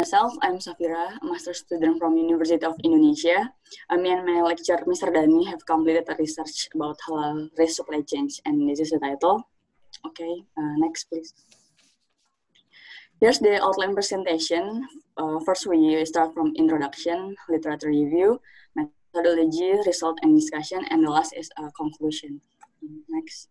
Myself, I'm Safira, a master's student from University of Indonesia. Me and my lecturer, Mr. Dani, have completed a research about halal rice supply chains, and this is the title. Okay, next please. Here's the outline presentation. First, we start from introduction, literature review, methodology, result, and discussion, and the last is a conclusion. Next.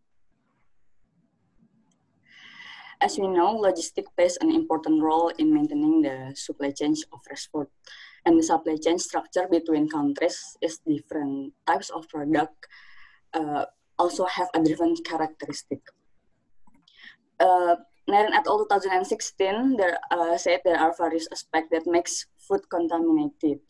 As we know, logistics plays an important role in maintaining the supply chain of fresh food. And the supply chain structure between countries is different. Types of product also have a different characteristic. Naren et al. 2016 said there are various aspects that makes food contaminated.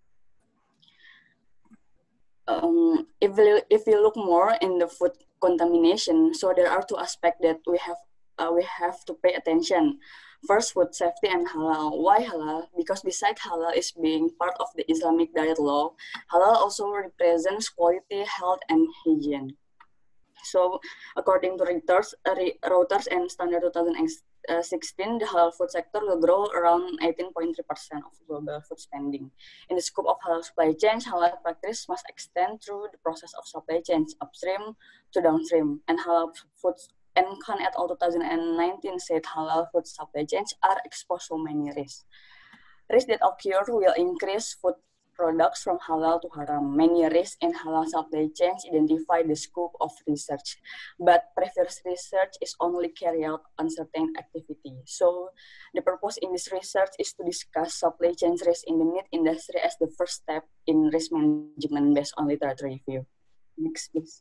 If we look more in the food contamination, so there are two aspects that we have to pay attention. First, food safety and halal. Why halal? Because besides halal is being part of the Islamic diet law, halal also represents quality, health, and hygiene. So, according to Reuters and Standard 2016, the halal food sector will grow around 18.3% of global food spending. In the scope of halal supply chain, halal practice must extend through the process of supply chains upstream to downstream, and halal foods. And Khan et al. 2019 said halal food supply chains are exposed to many risks. Risks that occur will increase food products from halal to haram. Many risks in halal supply chains identify the scope of research, but previous research is only carried out on certain activity. So the purpose in this research is to discuss supply chain risk in the meat industry as the first step in risk management based on literature review. Next, please.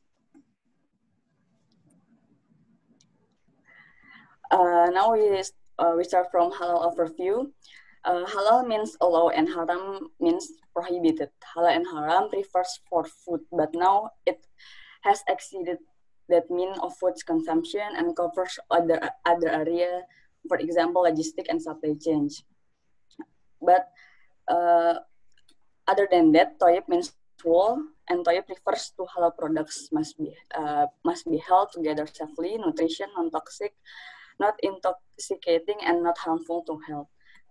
Now we start from halal overview. Halal means allow and haram means prohibited. Halal and haram refers for food, but now it has exceeded that mean of food consumption and covers other area, for example, logistic and supply chains. But other than that, toyib means whole, and toyib refers to halal products must be held together safely, nutrition, non-toxic, not intoxicating, and not harmful to health.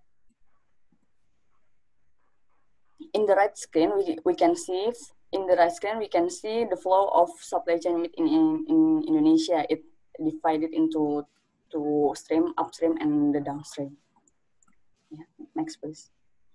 In the right screen, we can see the flow of supply chain meat in Indonesia. It divided into stream, upstream, and the downstream. Yeah, next please.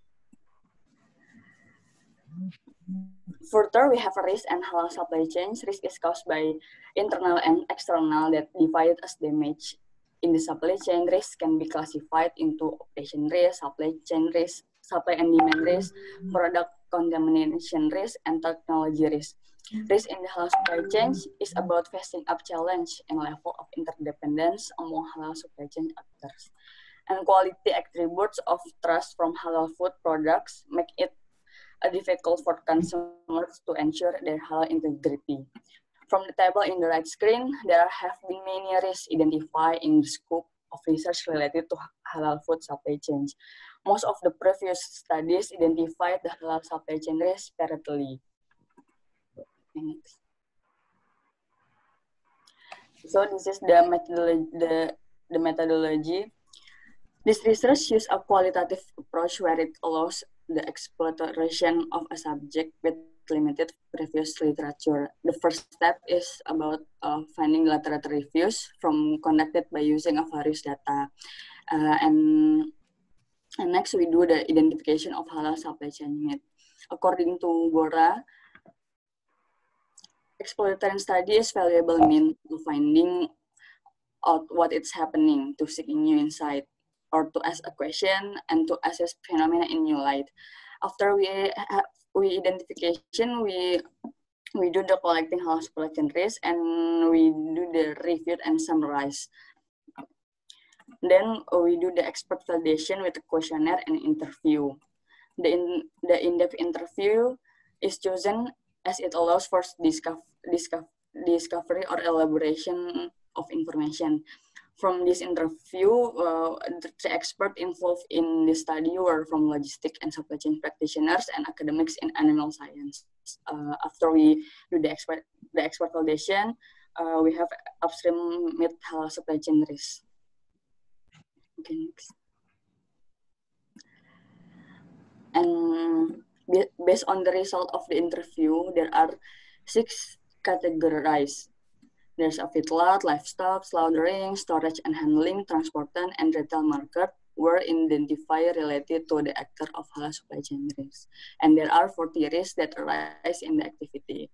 Further, we have a risk and halal supply chains. Risk is caused by internal and external that divide as damage. In the supply chain, risk can be classified into operation risk, supply chain risk, supply and demand risk, product contamination risk, and technology risk. Risk in the halal supply chain is about facing up challenge and level of interdependence among halal supply chain actors. And quality attributes of trust from halal food products make it difficult for consumers to ensure their halal integrity. From the table in the right screen, there have been many risks identified in the scope of research related to halal food supply chains. Most of the previous studies identified the halal supply chain risk separately. So this is the methodology. This research uses a qualitative approach where it allows the exploration of a subject with limited previous literature. The first step is about finding literature reviews conducted by using a various data. And next we do the identification of halal supply chain meat. According to Gora, exploratory study is valuable means to finding out what is happening, to seeking new insight, or to ask a question and to assess phenomena in new light. After we identification, we do the collecting halal supply chain risk, and we do the review and summarize. Then we do the expert validation with a questionnaire and interview. The in-depth interview is chosen as it allows for discovery or elaboration of information. From this interview, the experts involved in the study were from logistic and supply chain practitioners and academics in animal science. After we do the expert validation, we have upstream meat halal supply chain risk. Okay, next. based on the result of the interview, there are 6 categories. There's a feedlot, livestock, slaughtering, storage and handling, transportation, and retail market were identified related to the actor of halal supply chain risks. And there are 40 risks that arise in the activity.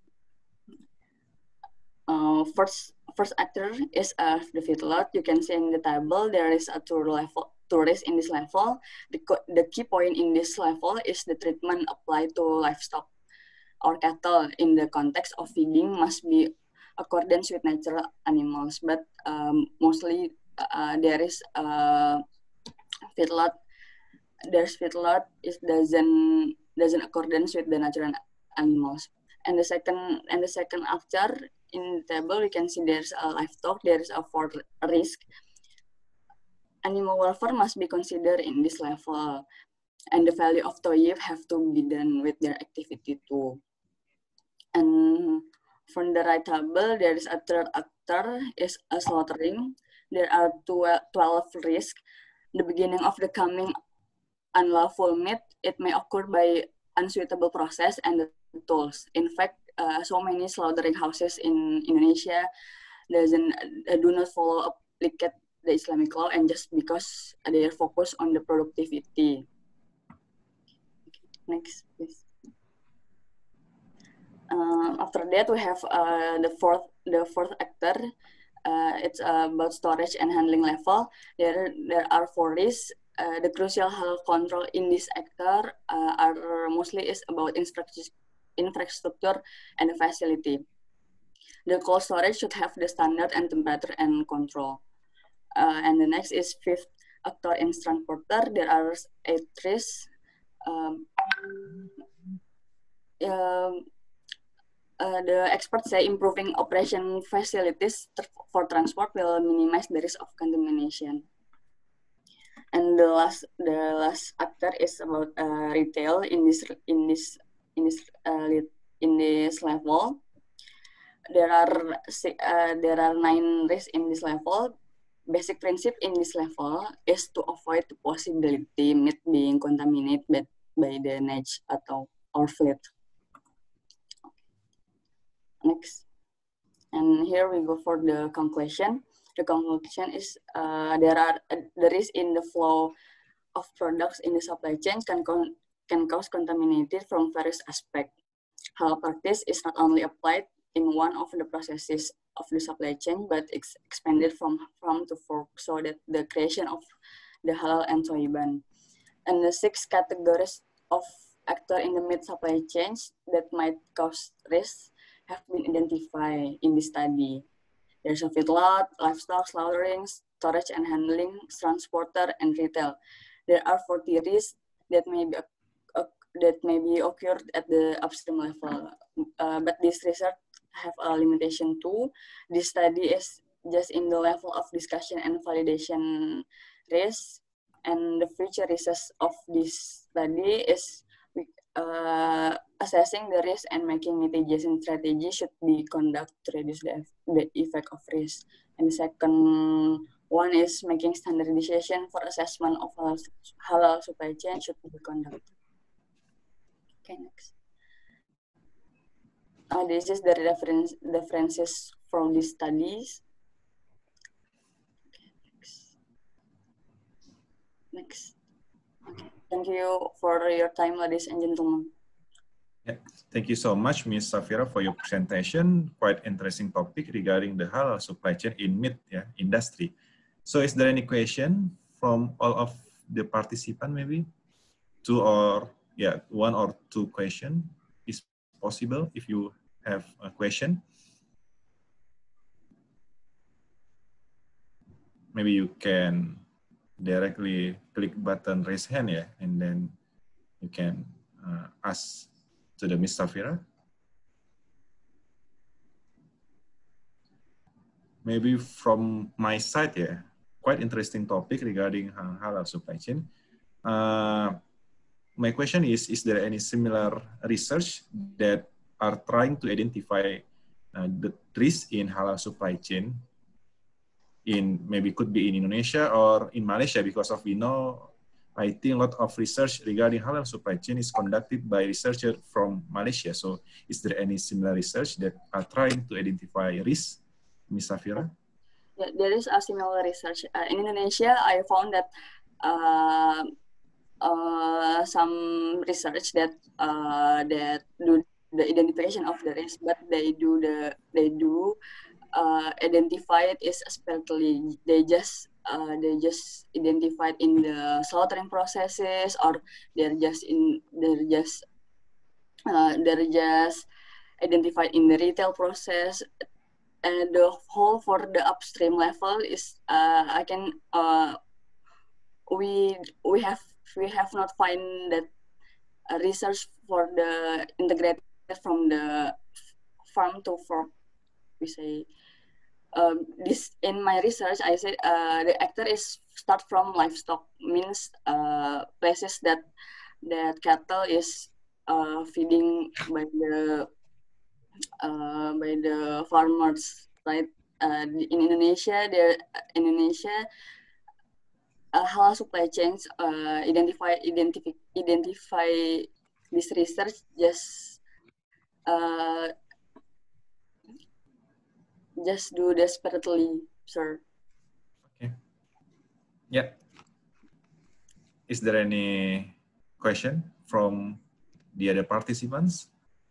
First actor is the feedlot. You can see in the table there is a two risks in this level. The key point in this level is the treatment applied to livestock or cattle in the context of feeding must be accordance with natural animals, but mostly there is feedlot. There's feedlot is doesn't accordance with the natural animals. And the second after in the table we can see there's a livestock. There is a 4 risk. Animal welfare must be considered in this level, and the value of TOYIP have to be done with their activity too. And from the right table, there is a third actor, is a slaughtering. There are 12 risks. The beginning of the coming unlawful meat, it may occur by unsuitable process and the tools. In fact, so many slaughtering houses in Indonesia do not follow applicate the Islamic law, and just because they are focused on the productivity. Next, please. After that, we have the fourth actor. It's about storage and handling level. There are 4 risks. The crucial health control in this actor are mostly is about infrastructure and the facility. The cold storage should have the standard and temperature and control. And the next is 5th actor in transporter. There are 8 risks. The experts say improving operation facilities for transport will minimize the risk of contamination. And the last actor is about retail in this level. There are 9 risks in this level. Basic principle in this level is to avoid the possibility meat being contaminated by the nage or fleet. Next, and here we go for the conclusion. The conclusion is there is in the flow of products in the supply chain can cause contaminated from various aspects. Halal practice is not only applied in one of the processes of the supply chain, but it's expanded from farm to fork, so that the creation of the halal and Thoyiban. And the 6 categories of actor in the meat supply chains that might cause risks have been identified in this study. There's a feedlot, livestock, slaughtering, storage and handling, transporter, and retail. There are 40 risks that may be occurred at the upstream level, but this research have a limitation too. This study is just in the level of discussion and validation risk, and the future research of this study is assessing the risk and making mitigation strategy should be conducted to reduce the effect of risk. And the second one is making standardization for assessment of halal supply chain should be conducted. Okay, next. This is the references from these studies. Okay, next. Okay. Thank you for your time, ladies and gentlemen. Yeah. Thank you so much, Ms. Safira, for your presentation. Quite interesting topic regarding the halal supply chain in meat industry. So is there any question from all of the participants maybe? 1 or 2 questions is possible if you have a question. Maybe you can directly click button raise hand, and then you can ask to the Ms. Safira. Maybe from my side, quite interesting topic regarding halal supply chain. My question is there any similar research that are trying to identify the risk in halal supply chain maybe could be in Indonesia or in Malaysia, because we know I think a lot of research regarding halal supply chain is conducted by researchers from Malaysia. So is there any similar research that are trying to identify risks, Ms. Safira? Yeah, there is a similar research. In Indonesia, I found that some research that that do the identification of the risk, but they do identify it is separately. They just identified in the slaughtering processes, or they're just identified in the retail process. And the whole for the upstream level is I can we have not find that research for the integrated from the farm to fork. We say this in my research. I said the actor is start from livestock, means places that cattle is feeding by the farmers, right? In Indonesia, halal supply chains identify this research just do desperately, sir. Okay. Yeah. Is there any question from the other participants?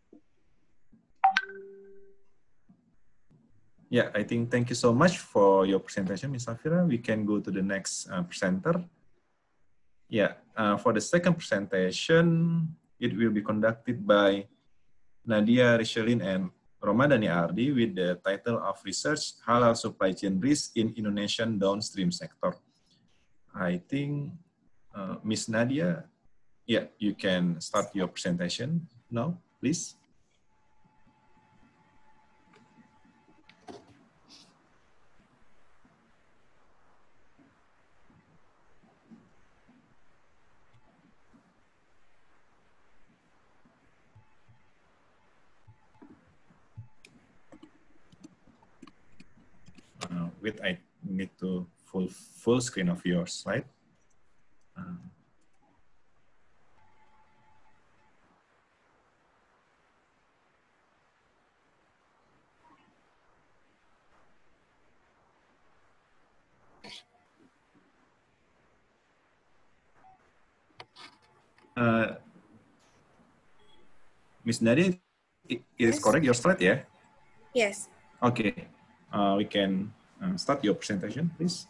Yeah, I think thank you so much for your presentation, Ms. Safira. We can go to the next presenter. Yeah, for the second presentation, it will be conducted by Nadia Richelin and Romadani Ardi with the title of Research Halal Supply Chain Risk in Indonesian Downstream Sector. I think Ms. Nadia, yeah, you can start your presentation now, please. Wait, I need to full screen of your slide. Ms. Nadia, it is correct your slide, yeah? Yes. Okay, we can start your presentation, please.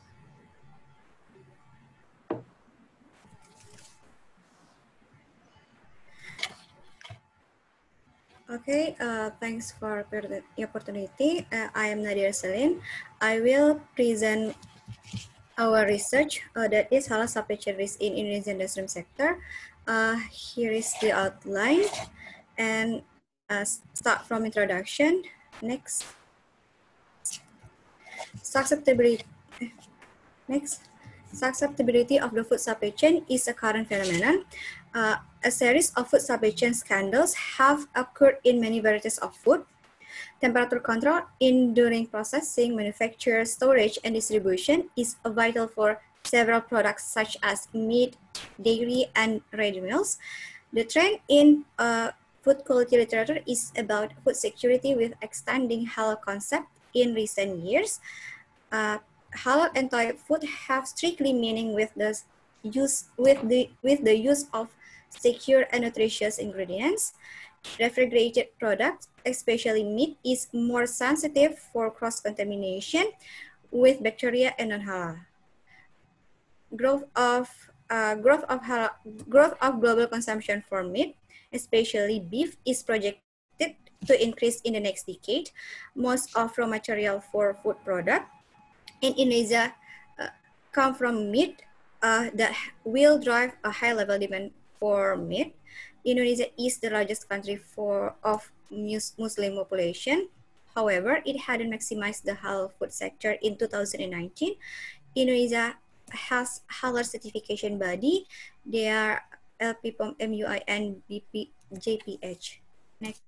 Okay, thanks for the opportunity. I am Nadia Selin. I will present our research that is halal supply chain risk in Indonesian downstream sector. Here is the outline, and start from introduction. Next. Susceptibility. Next. Susceptibility of the food supply chain is a current phenomenon. A series of food supply chain scandals have occurred in many varieties of food. Temperature control during processing, manufacture, storage, and distribution is vital for several products such as meat, dairy, and ready meals. The trend in food quality literature is about food security with extending halal concept in recent years. Halal and toy food have strictly meaning with the use of secure and nutritious ingredients. Refrigerated products, especially meat, is more sensitive for cross-contamination with bacteria and non-halal. Growth of global consumption for meat, especially beef, is projected to increase in the next decade. Most of raw material for food product in Indonesia come from meat that will drive a high level demand for meat. Indonesia is the largest country of Muslim population. However, it hadn't maximized the halal food sector in 2019. Indonesia has halal certification body. They are LPPOM, MUI, and JPH. Next.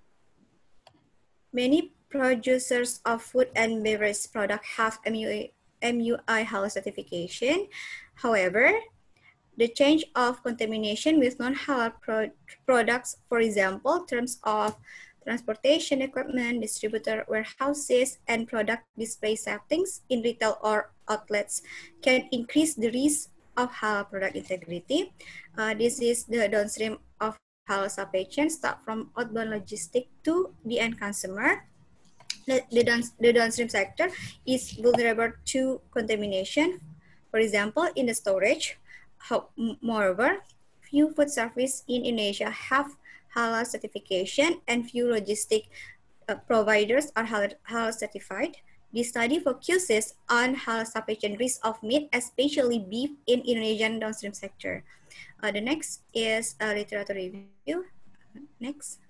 Many producers of food and beverage products have MUI MUI halal certification. However, the change of contamination with non-halal products, for example, terms of transportation equipment, distributor warehouses, and product display settings in retail or outlets can increase the risk of halal product integrity. This is the downstream of halal supply chain, start from outbound logistic to the end consumer. The downstream sector is vulnerable to contamination, for example, in the storage. Moreover, few food service in Indonesia have halal certification and few logistic providers are halal certified. This study focuses on halal supply chain risk of meat, especially beef in Indonesian downstream sector. The next is a literature review. Next.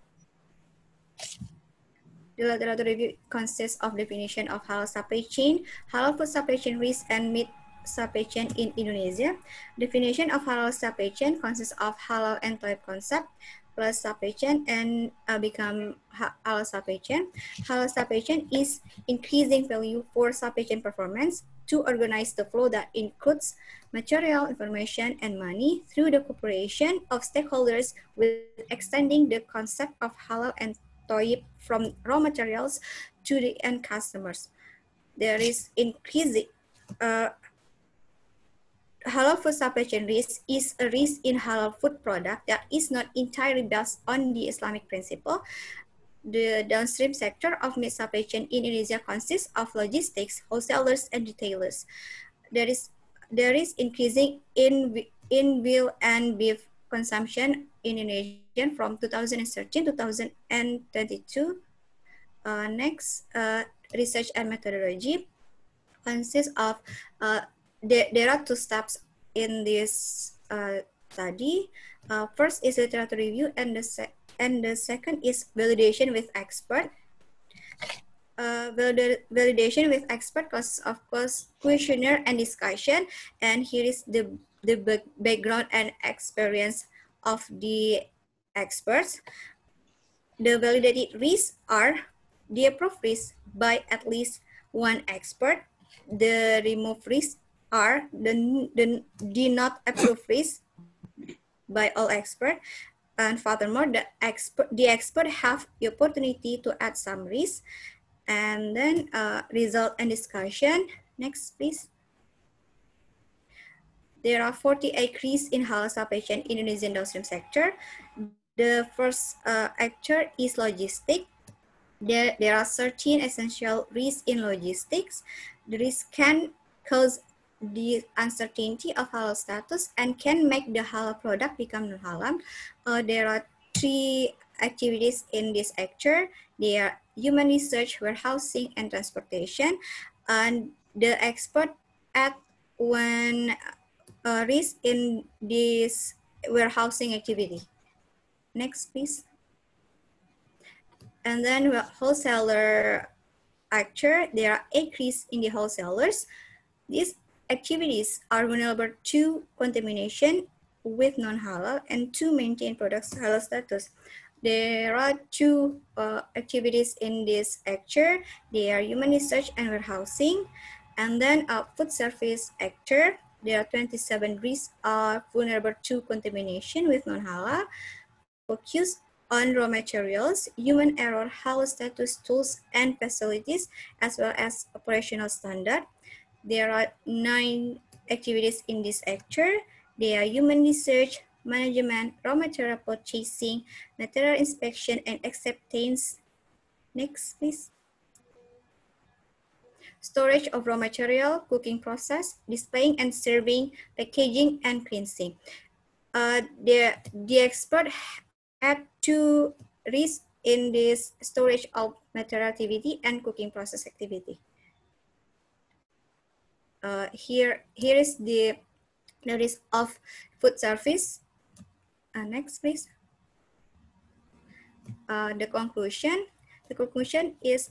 The literature review consists of definition of halal supply chain, halal food supply chain risk, and meat supply chain in Indonesia. Definition of halal supply chain consists of halal and toib concept plus supply chain and become halal supply chain. Halal supply chain is increasing value for supply chain performance to organize the flow that includes material, information, and money through the cooperation of stakeholders with extending the concept of halal and toib from raw materials to the end customers. There is increasing halal food supply chain risk is a risk in halal food product that is not entirely based on the Islamic principle. The downstream sector of meat supply chain in Indonesia consists of logistics, wholesalers, and retailers. There is increasing in veal and beef consumption in Indonesia from 2013 to 2022. Next, research and methodology consists of there are two steps in this study. First is literature review, and the second is validation with expert. Validation with expert consists of questionnaire and discussion, and here is the background and experience of the experts. The validated risks are the approved risks by at least one expert. The removed risks are the not approved risks by all experts. And furthermore, the expert have the opportunity to add some risks. And then result and discussion. Next, please. There are 48 risks in halal supply chain in Indonesian downstream sector. The first actor is logistics. There are 13 essential risks in logistics. The risk can cause the uncertainty of halal status and can make the halal product become non-halal. There are 3 activities in this actor. They are human research, warehousing, and transportation. And the expert add one risk in this warehousing activity. Next, please. And then wholesaler actor, there are 8 risks in the wholesalers. These activities are vulnerable to contamination with non-halal and to maintain products halal status. There are 2 activities in this actor. They are human research and warehousing. And then food service actor, there are 27 risks are vulnerable to contamination with non-halal. Focus on raw materials, human error, halal status tools and facilities, as well as operational standard. There are 9 activities in this actor. They are human research, management, raw material purchasing, material inspection, and acceptance. Next, please. Storage of raw material, cooking process, displaying and serving, packaging, and cleansing. The expert had 2 risks in this storage of material activity and cooking process activity. Here is the risk of food service. Next, please. The conclusion is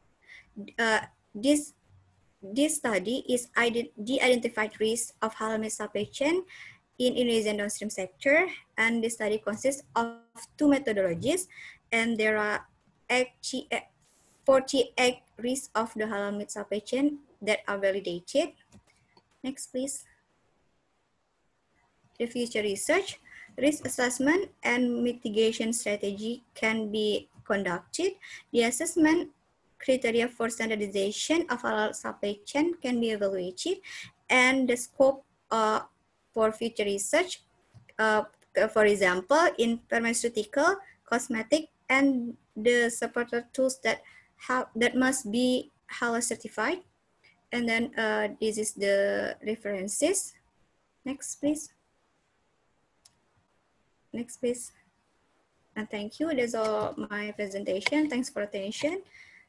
this study is the identified risk of halal meat supply chain in Indonesian downstream sector, and the study consists of 2 methodologies, and there are 48 risks of the halal meat supply chain that are validated. Next, please. The future research, risk assessment and mitigation strategy can be conducted. The assessment criteria for standardization of halal supply chain can be evaluated, and the scope for future research, for example, in pharmaceutical, cosmetic, and the supporter tools that must be halal certified. And then this is the references. Next, please. Next, please. And thank you. That's all my presentation. Thanks for attention.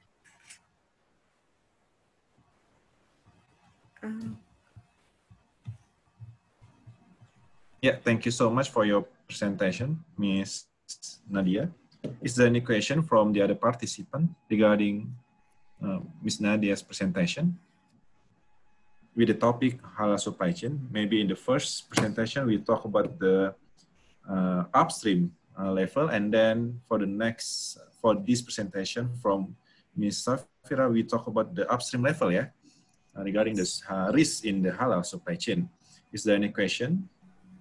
Yeah, thank you so much for your presentation, Ms. Nadia. Is there any question from the other participant regarding Ms. Nadia's presentation with the topic halal supply chain? Maybe in the first presentation, we talk about the upstream level, and then for this presentation from Ms. Safira, we talk about the upstream level, yeah, regarding this risk in the halal supply chain. Is there any question?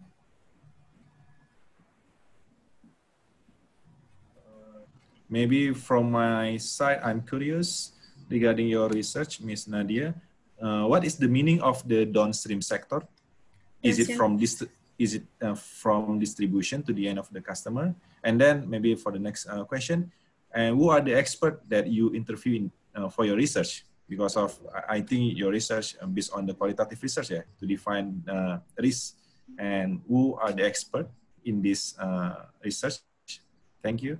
Maybe from my side, I'm curious regarding your research, Ms. Nadia. What is the meaning of the downstream sector? Is it from distribution to the end of the customer? And then maybe for the next question, who are the experts that you interview for your research? Because of, I think your research based on the qualitative research, yeah, to define risk. And who are the experts in this research? Thank you.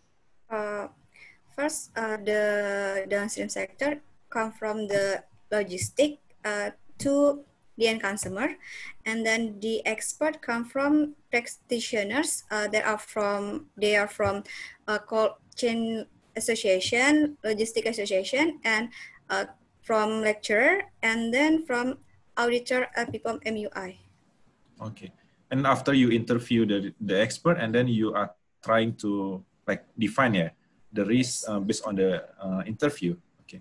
First, the downstream sector come from the logistic to the end consumer, and then the expert come from practitioners that are from cold chain association, logistic association, and from lecturer, and then from auditor at PPOM MUI. Okay, and after you interview the expert, and then you are trying to like define, yeah, the risk based on the interview. Okay.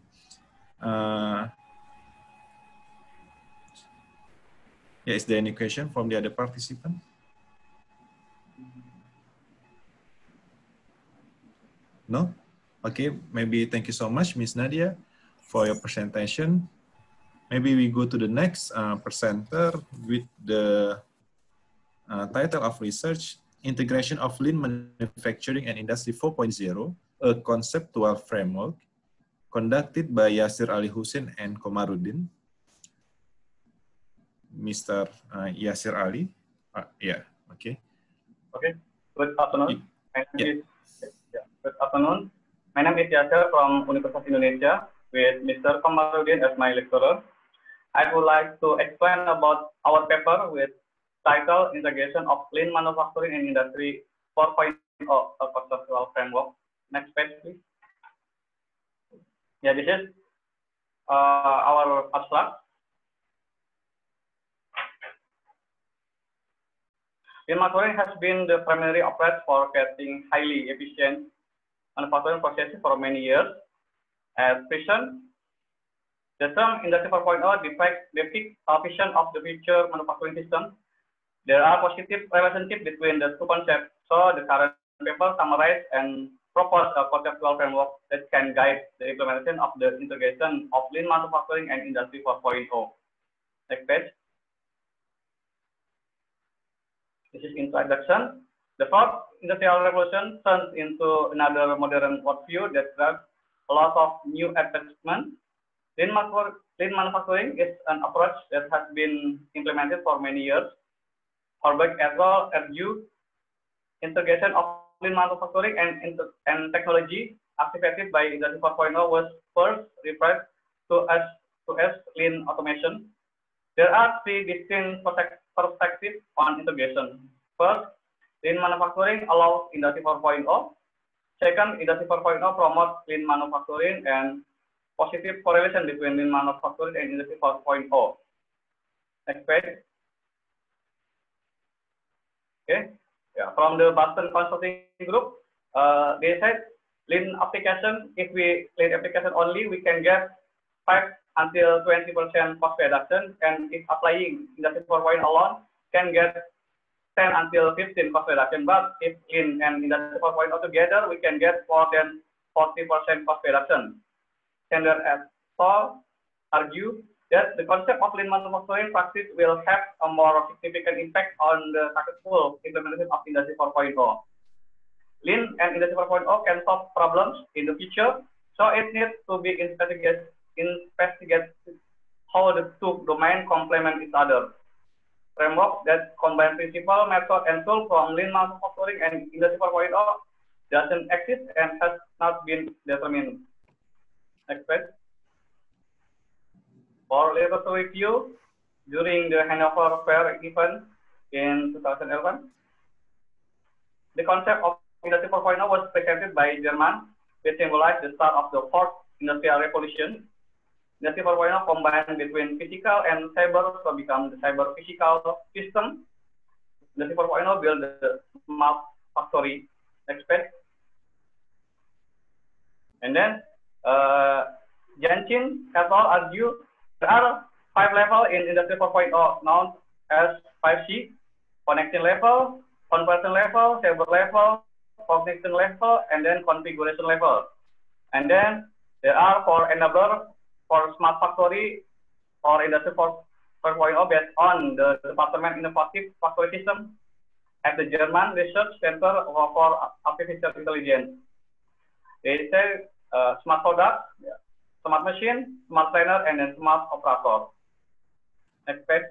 Yeah, is there any question from the other participant? No? Okay, maybe thank you so much, Ms. Nadia, for your presentation. Maybe we go to the next presenter with the title of research, Integration of Lean Manufacturing and Industry 4.0, a conceptual framework, conducted by Yasir Ali Hussein and Komarudin. Mr. Yasir Ali. Yeah, okay. Okay, good afternoon. Good afternoon. My name is Yasir from Universitas Indonesia with Mr. Komarudin as my lecturer. I would like to explain about our paper with title Integration of Lean Manufacturing and Industry 4.0, a conceptual framework. Next page, please. Yeah, this is our abstract. Lean manufacturing has been the primary approach for getting highly efficient manufacturing processes for many years. As mentioned, the term Industry 4.0 depicts a vision of the future manufacturing system. There are positive relationships between the two concepts, so the current paper summarizes and proposes a conceptual framework that can guide the implementation of the integration of lean manufacturing and Industry 4.0. Next page. This is introduction. The fourth industrial revolution turns into another modern worldview that drives a lot of new advancements. Lean manufacturing is an approach that has been implemented for many years. Horberg as well argued integration of lean manufacturing and technology activated by Industry 4.0 was first referred to as lean automation. There are three distinct perspectives on integration. First, lean manufacturing allows Industry 4.0. Second, Industry 4.0 promotes lean manufacturing and positive correlation between lean manufacturing and Industry 4.0. Next page. Okay, yeah, from the Boston Consulting Group, they said lean application, if we lean application only, we can get 5 until 20% cost reduction, and if applying Industry 4.0 alone, can get 10 until 15 cost reduction. But if Lean and Industry 4.0 together, we can get more than 40% cost reduction. Sander et al. Argue that the concept of Lean manufacturing practice will have a more significant impact on the successful implementation of Industry 4.0. Lean and Industry 4.0 can solve problems in the future, so it needs to be investigated how the two domains complement each other. Framework that combine principle, method, and tool from Lean manufacturing and Industry 4.0 doesn't exist and has not been determined. Next page. For laboratory review, during the Hannover Fair event in 2011, the concept of Industry 4.0 was presented by German, which symbolized the start of the fourth industrial revolution. Industry 4.0 combined between physical and cyber to become the cyber physical system. Industry 4.0 built the smart factory. Next page. And then Janchin et al. Argue there are 5 levels in Industry 4.0 known as 5C: connection level, conversion level, cyber level, cognition level, and then configuration level. And then there are 4 enablers for smart factory or Industry 4.0 based on the Department Innovative Factory System at the German Research Center for Artificial Intelligence. They say smart product, smart machine, smart trainer, and then smart operator. Next page.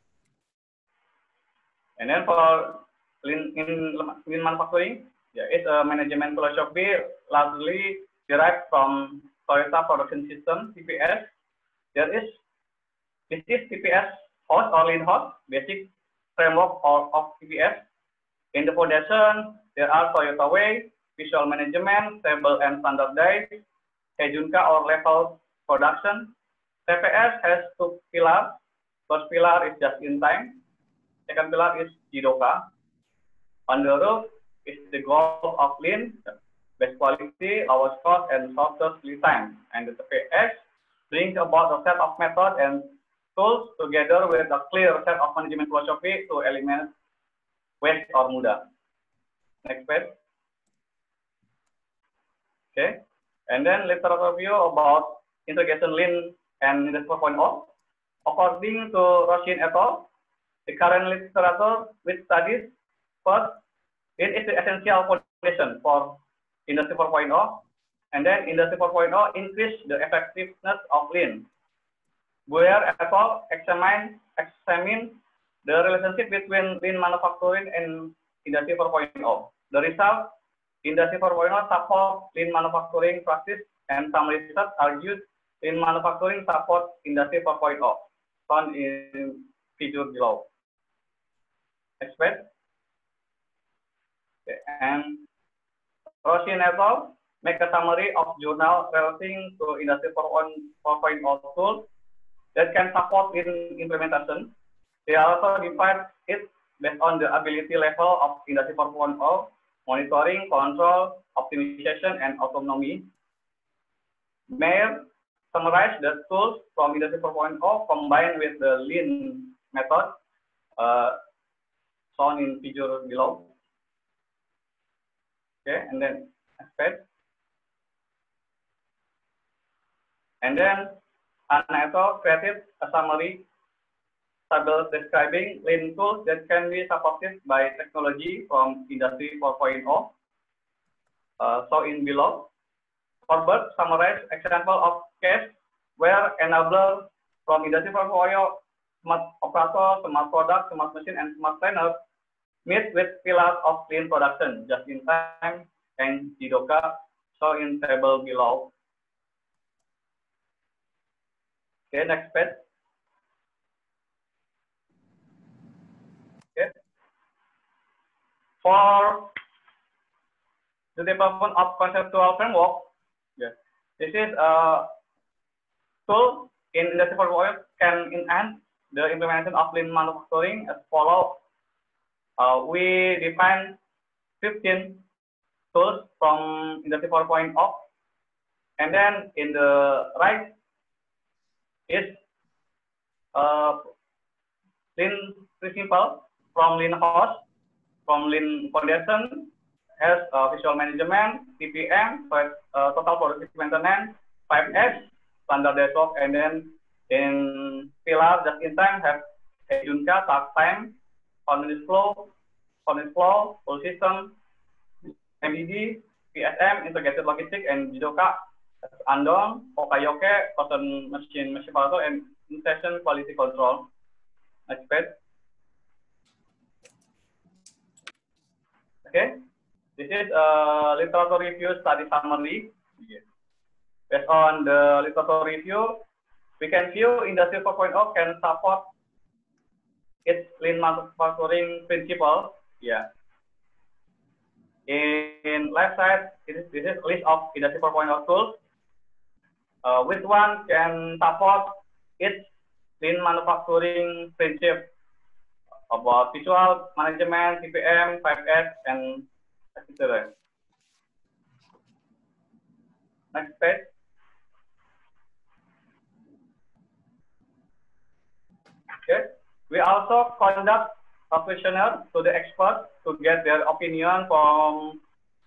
And then for lean manufacturing, it's a management philosophy largely derived from Toyota Production System (TPS). This is TPS host or lean host, basic framework of TPS. In the foundation, there are Toyota Way, visual management, stable and standardized, Heijunka or level production. TPS has 2 pillars. First pillar is just in time. Second pillar is Jidoka. On the roof is the goal of lean, best quality, lowest cost, and shortest lead time. And the TPS brings about a set of methods and tools together with a clear set of management philosophy to eliminate waste or mudah. Next page. Okay. And then literature review about integration lean and Industry 4.0. According to Roshin et al., the current literature which studies first, it is the essential foundation for Industry 4.0, and then Industry 4.0 increase the effectiveness of lean. Boyer et al. Examine the relationship between lean manufacturing and Industry 4.0. The result, Industry 4.0 support lean manufacturing practice, and some research argues lean manufacturing support Industry 4.0, found in figure below. Next page. Okay. And Roshin et al. Make a summary of journal relating to Industry 4.0 tools that can support lean implementation. They also divide it based on the ability level of Industry 4.0, monitoring, control, optimization, and autonomy. Mayer summarized the tools from Industry 4.0 combined with the lean method shown in figure below. Okay, and then next page. And then Anna et al. Created a summary table describing lean tools that can be supported by technology from Industry 4.0. So in below, Corbett summarized example of case where enabler from Industry 4.0, smart operator, smart product, smart machine, and smart trainer meet with pillars of lean production, just in time, and Jidoka, so in table below. Okay, next page. Okay. For the development of conceptual framework, yes, this is a tool in Industry 4.0 can enhance the implementation of lean manufacturing as follows. We define 15 tools from Industry 4.0, and then in the right is Lean principle from Lean host, from Lean foundation, has visual management, TPM, total productive maintenance, 5S, standard DevOps, and then in pillar just in time have Junka, task time, continuous flow, full system, MDD, PSM, integrated logistics, and Jidoka, Andong, Okayoke, person machine auto, and in-session quality control. Next page. Okay, this is a literature review study summary. Based on the literature review, we can view Industry 4.0 can support its lean manufacturing principle. Yeah. In left side, this is list of Industry 4.0 tools. Which one can support its lean manufacturing principle about visual management, TPM, 5S, and etc. Next page. Okay. We also conduct a questionnaire to the experts to get their opinion from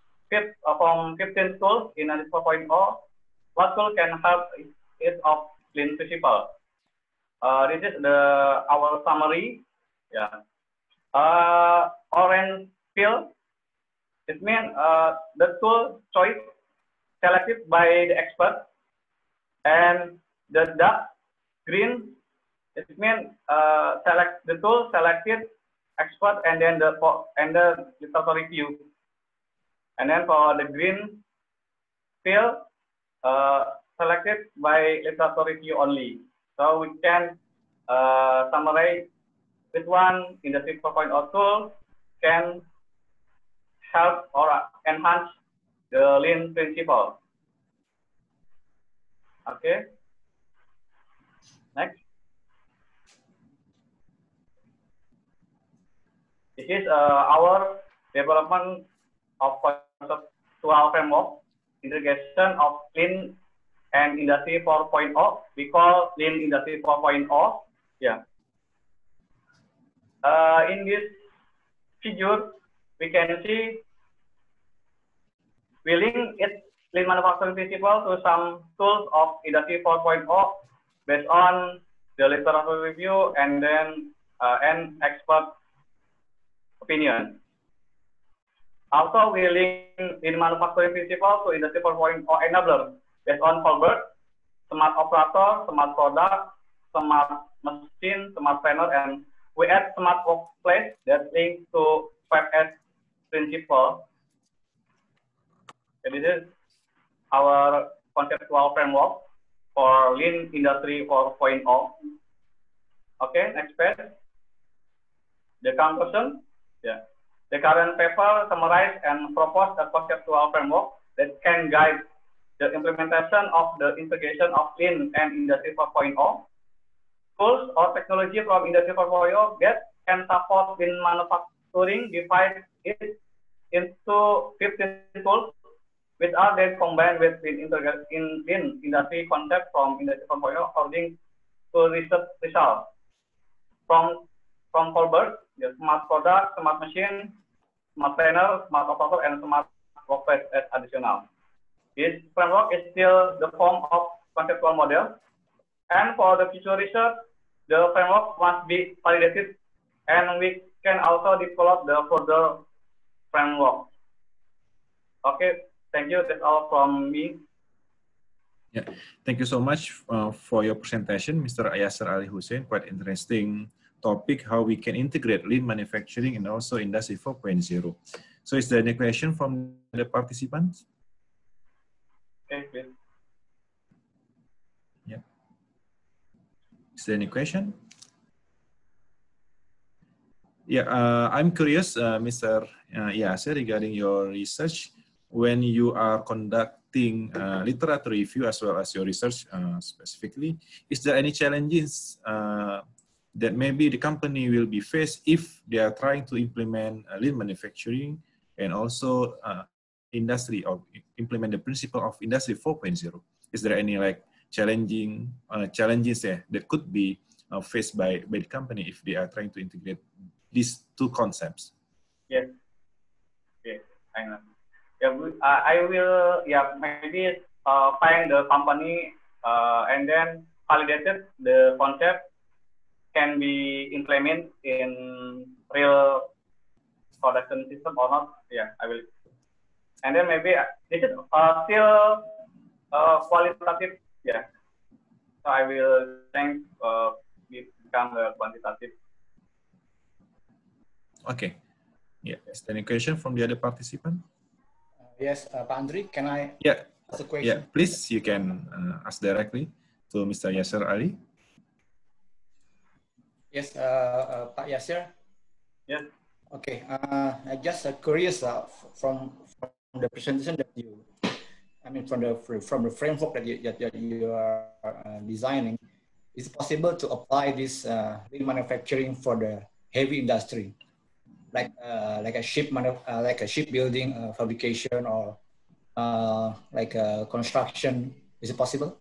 15 tools in Industry 4.0. What tool can help it of lean principle? This is our summary. Yeah. Orange field. It means the tool choice selected by the expert, and the dark green. It means select the tool selected expert and then the literature review. And then for the green field, selected by literature review only. So we can summarize which one Industry 4.0 tool can help or enhance the lean principle. Okay. Next. This is our development of conceptual framework, integration of Lean and Industry 4.0. We call Lean Industry 4.0. Yeah. In this figure, we can see we link its lean manufacturing principle to some tools of Industry 4.0 based on the literature review and then an expert opinion. Also, we link lean manufacturing principle to Industry 4.0 enabler based on Colbert, smart operator, smart product, smart machine, smart planner, and we add smart workplace that links to 5S principle. So this is our conceptual framework for Lean Industry 4.0. Okay, next page. The conclusion. Yeah. The current paper summarized and proposed a conceptual framework that can guide the implementation of the integration of Lean and Industry 4.0. Tools or technology from Industry 4.0 that can support lean manufacturing, divide it into 15 tools, which are then combined with lean industry concept from Industry 4.0 according to research results. From Colbert, the smart product, smart machine, smart planner, smart operator, and smart workplace as additional. This framework is still the form of conceptual model, and for the future research, the framework must be validated, and we can also develop the further framework. Okay, thank you. That's all from me. Yeah, thank you so much for your presentation, Mr. Yasser Ali Hussein. Quite interesting topic, how we can integrate lean manufacturing and also Industry 4.0. So is there any question from the participants? Okay, please. Yeah. Is there any question? Yeah, I'm curious, Mr. Yasser, regarding your research. When you are conducting literature review as well as your research specifically, is there any challenges that maybe the company will be faced if they are trying to implement lean manufacturing and also industry or implement the principle of Industry 4.0? Is there any like challenges that could be faced by the company if they are trying to integrate these two concepts. Yes. Yes, I know. Yeah, I will. Yeah, maybe find the company and then validated the concept can be implemented in real production system or not. Yeah, I will. And then maybe this is still qualitative. Yeah. So I will think become quantitative. Okay. Yeah. Is there any question from the other participant? Yes, Pak Andri, can I Yeah. ask a question? Yeah, please, you can ask directly to Mr. Yasser Ali. Yes, Pak Yasser. Yes. Okay, I just curious from the presentation that you, I mean, from the framework that you are designing, is it possible to apply this lean manufacturing for the heavy industry, like a shipbuilding, fabrication, or like construction? Is it possible?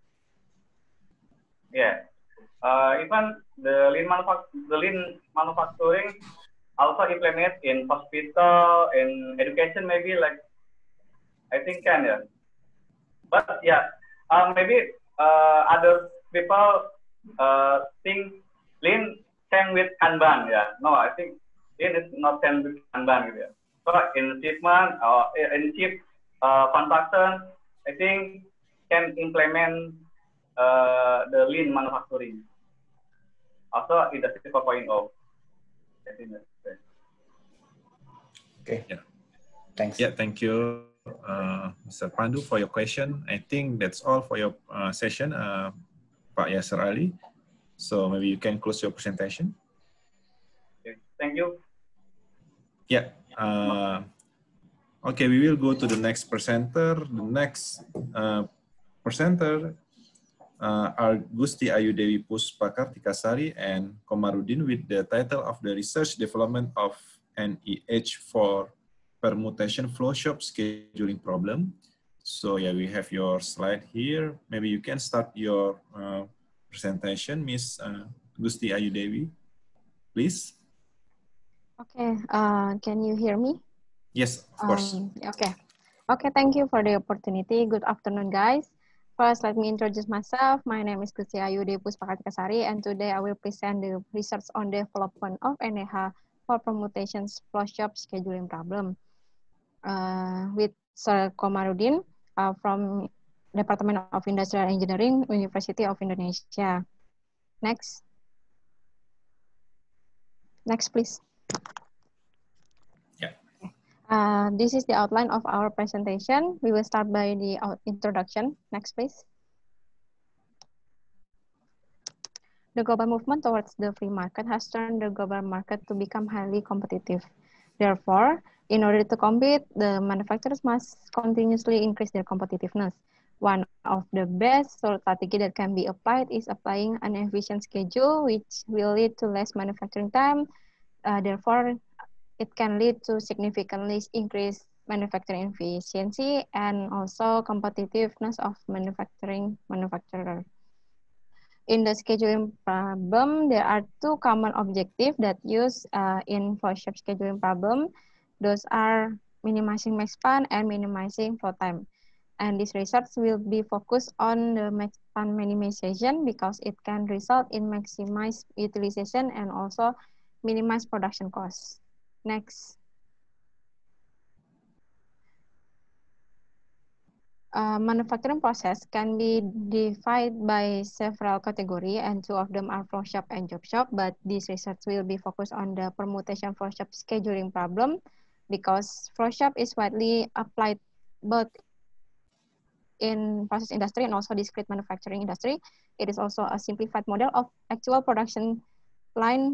Yeah. Even the lean manufacturing also implement in hospital, in education, maybe, like, I think can, yeah. But yeah, maybe other people think lean same with Kanban. Yeah, no, I think lean is not same with Kanban. Yeah. So in shipment or in ship construction, I think can implement the lean manufacturing. Also industry 4.0. I think that's it. Okay. Yeah. Thanks. Yeah, thank you, Mr. Pandu, for your question. I think that's all for your session, Pak Yasser Ali. So maybe you can close your presentation. Okay. Thank you. Yeah. Okay, we will go to the next presenter. The next presenter are Gusti Ayu Dewi Puspakartikasari and Komarudin with the title of the Research Development of NEH for Permutation Flowshop Scheduling Problem. So yeah, we have your slide here. Maybe you can start your presentation, Miss Gusti Ayu Dewi, please. Okay, can you hear me? Yes, of course. Okay, thank you for the opportunity. Good afternoon, guys. First, let me introduce myself. My name is Gusti Ayu Dewi Puspakartikasari, and today I will present the research on development of NEH for permutations flowshop scheduling problem with Sir Komarudin from Department of Industrial Engineering, University of Indonesia. Next. Next, please. This is the outline of our presentation. We will start by the introduction. Next, please. The global movement towards the free market has turned the global market to become highly competitive. Therefore, in order to compete, the manufacturers must continuously increase their competitiveness. One of the best strategy that can be applied is applying an efficient schedule, which will lead to less manufacturing time. Therefore, it can lead to significantly increased manufacturing efficiency and also competitiveness of manufacturer. In the scheduling problem, there are two common objectives that used in flowshop scheduling problem. Those are minimizing max span and minimizing flow time. And this research will be focused on the max span minimization because it can result in maximized utilization and also minimize production costs. Next. Manufacturing process can be divided by several categories, and two of them are flow shop and job shop, but this research will be focused on the permutation flow shop scheduling problem because flow shop is widely applied both in process industry and also discrete manufacturing industry. It is also a simplified model of actual production line,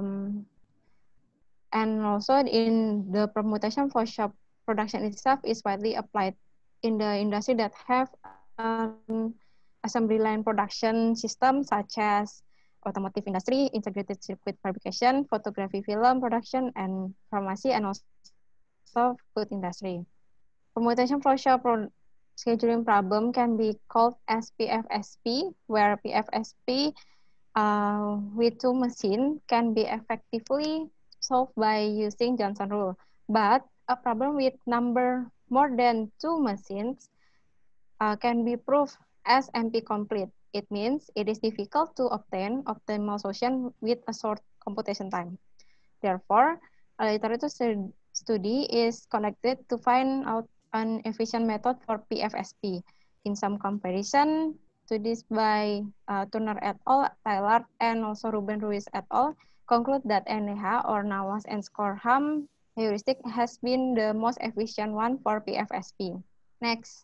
and also in the permutation flow shop production itself is widely applied in the industry that have assembly line production system such as automotive industry, integrated circuit fabrication, photography film production, and pharmacy, and also food industry. Permutation flow shop scheduling problem can be called as PFSP, where PFSP with two machines can be effectively solved by using Johnson rule. But a problem with number more than two machines can be proved as NP complete. It means it is difficult to obtain optimal solution with a short computation time. Therefore, a literature study is conducted to find out an efficient method for PFSP. In some comparison to this by Turner et al., Taylor, and also Ruben Ruiz et al., conclude that NEH or Nawas and Scorham heuristic has been the most efficient one for PFSP. Next.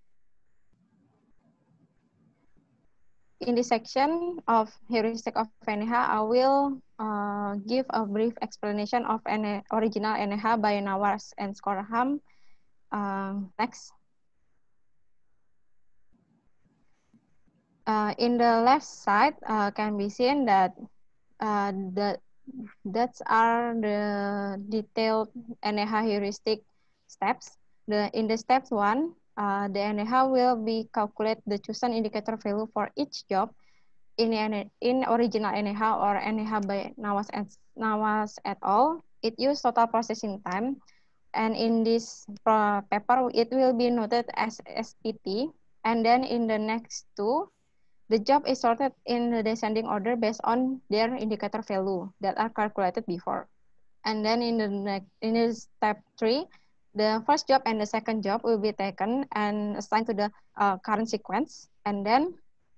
In this section of heuristic of NEH, I will give a brief explanation of original NEH by Nawas and Scorham. Next. In the left side can be seen that that are the detailed NEH heuristic steps. In the step 1, the NEH will be calculate the chosen indicator value for each job in original NEH or NEH by Nawas et al. It use total processing time, and in this paper it will be noted as SPT. And then in the next two, the job is sorted in the descending order based on their indicator value that are calculated before. And then in the step 3, the first job and the second job will be taken and assigned to the current sequence, and then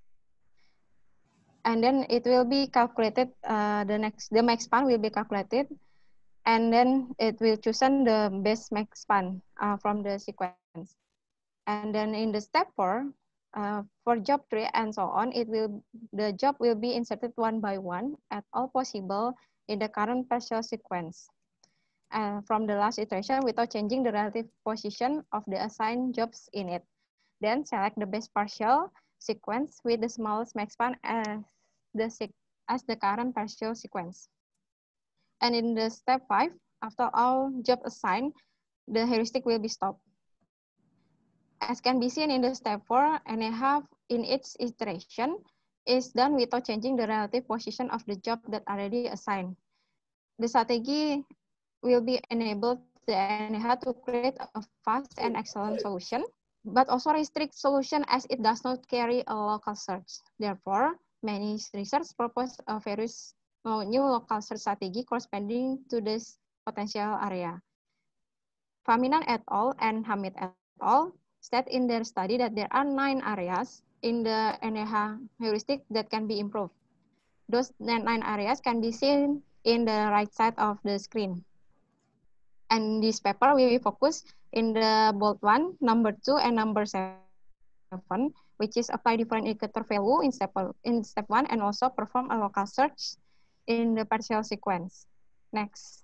it will be calculated. The max span will be calculated, and then it will chosen the best max span from the sequence. And then in the step 4, for job 3 and so on, the job will be inserted one by one at all possible in the current partial sequence from the last iteration without changing the relative position of the assigned jobs in it. Then select the best partial sequence with the smallest max span as the current partial sequence. And in the step 5, after all jobs assigned, the heuristic will be stopped. As can be seen in the step 4, NEH in its iteration is done without changing the relative position of the job that already assigned. The strategy will be enabled the NEH to create a fast and excellent solution, but also restrict solution as it does not carry a local search. Therefore, many research propose a various new local search strategy corresponding to this potential area. Faminan et al. And Hamid et al. State in their study that there are 9 areas in the NEH heuristic that can be improved. Those 9 areas can be seen in the right side of the screen. And this paper we will focus in the bold one, number 2 and number 7, which is apply different indicator value in step 1 and also perform a local search in the partial sequence. Next.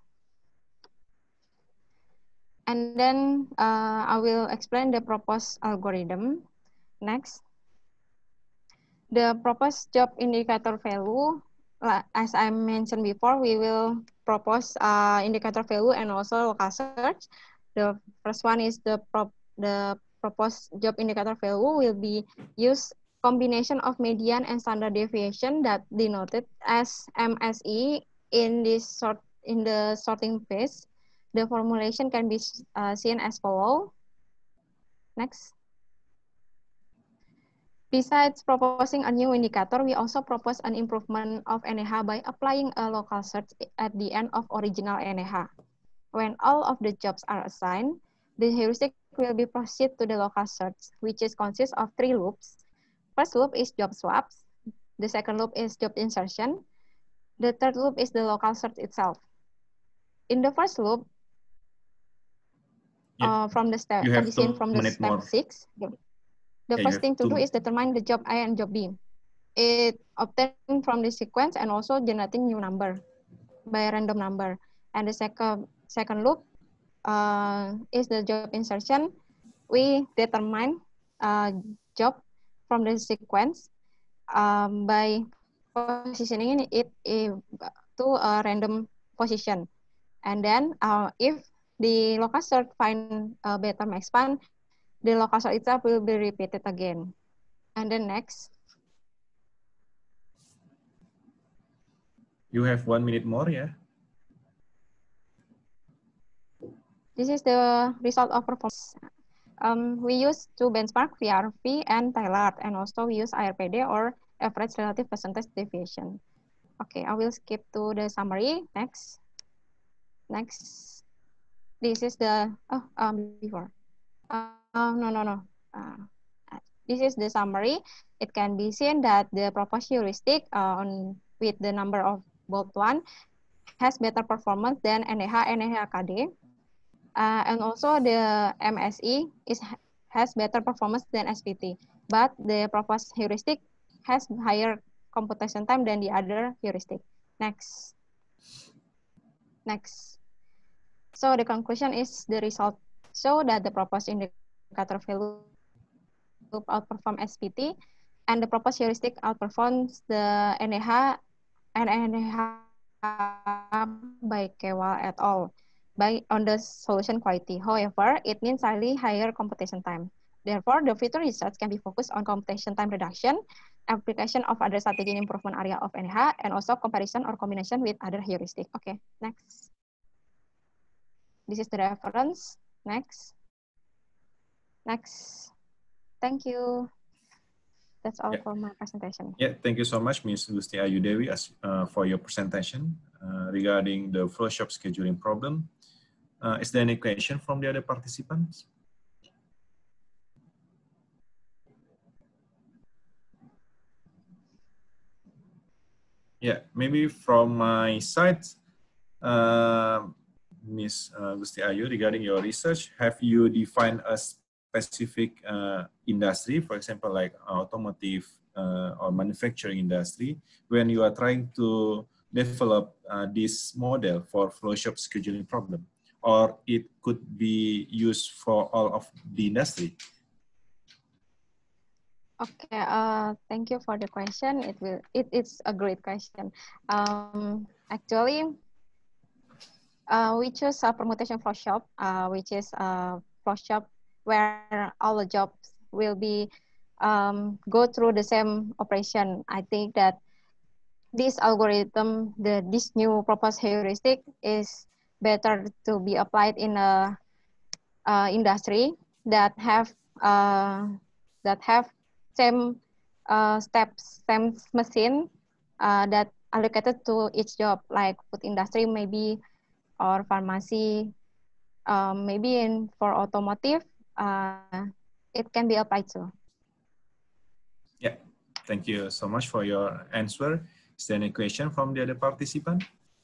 And then I will explain the proposed algorithm. Next. The proposed job indicator value, as I mentioned before, we will propose indicator value and also local search. The first one is the proposed job indicator value will be used combination of median and standard deviation that denoted as MSE in the sorting phase. The formulation can be seen as follow. Next. Besides proposing a new indicator, we also propose an improvement of NEH by applying a local search at the end of original NEH. When all of the jobs are assigned, the heuristic will be proceed to the local search, which consists of 3 loops. First loop is job swaps. The second loop is job insertion. The third loop is the local search itself. In the first loop, from the step, can be seen from the step 6. The first thing to do is determine the job A and job B. It obtained from the sequence and also generating new number by a random number. And the second loop is the job insertion. We determine job from the sequence by positioning it to a random position. And then if the local search find a better max span, the location itself will be repeated again. And then next. You have 1 minute more, yeah? This is the result of performance. We use two benchmark, VRV and tailored, and also we use ARPD or average relative percentage deviation. Okay, I will skip to the summary. Next. Next. This is the, before. No. This is the summary. It can be seen that the proposed heuristic with the number of bold one has better performance than NEH, NEH-KD. And also the MSE has better performance than SPT. But the proposed heuristic has higher computation time than the other heuristic. Next. Next. So the conclusion is the result show that the proposed indicator value outperform SPT, and the proposed heuristic outperforms the NEH and NEH by Kewal et al. On the solution quality. However, it means slightly higher computation time. Therefore, the future research can be focused on computation time reduction, application of other strategy in improvement area of NEH, and also comparison or combination with other heuristic. Okay, next. This is the reference. Next. Next. Thank you. That's all for my presentation. Yeah, thank you so much, Ms. Gusti Ayu Dewi, for your presentation regarding the flow shop scheduling problem. Is there any question from the other participants? Yeah, maybe from my side, Ms. Gusti Ayu, regarding your research, have you defined a specific industry, for example, like automotive or manufacturing industry, when you are trying to develop this model for flow shop scheduling problem, or it could be used for all of the industry? Okay, thank you for the question. It's a great question. Actually, we choose a permutation flow shop, which is a flow shop where all the jobs will be go through the same operation. I think that this algorithm, this new proposed heuristic, is better to be applied in a industry that have same steps, same machine that allocated to each job, like food industry maybe, or pharmacy, maybe for automotive, it can be applied to. Yeah, thank you so much for your answer. Is there any question from the other participant?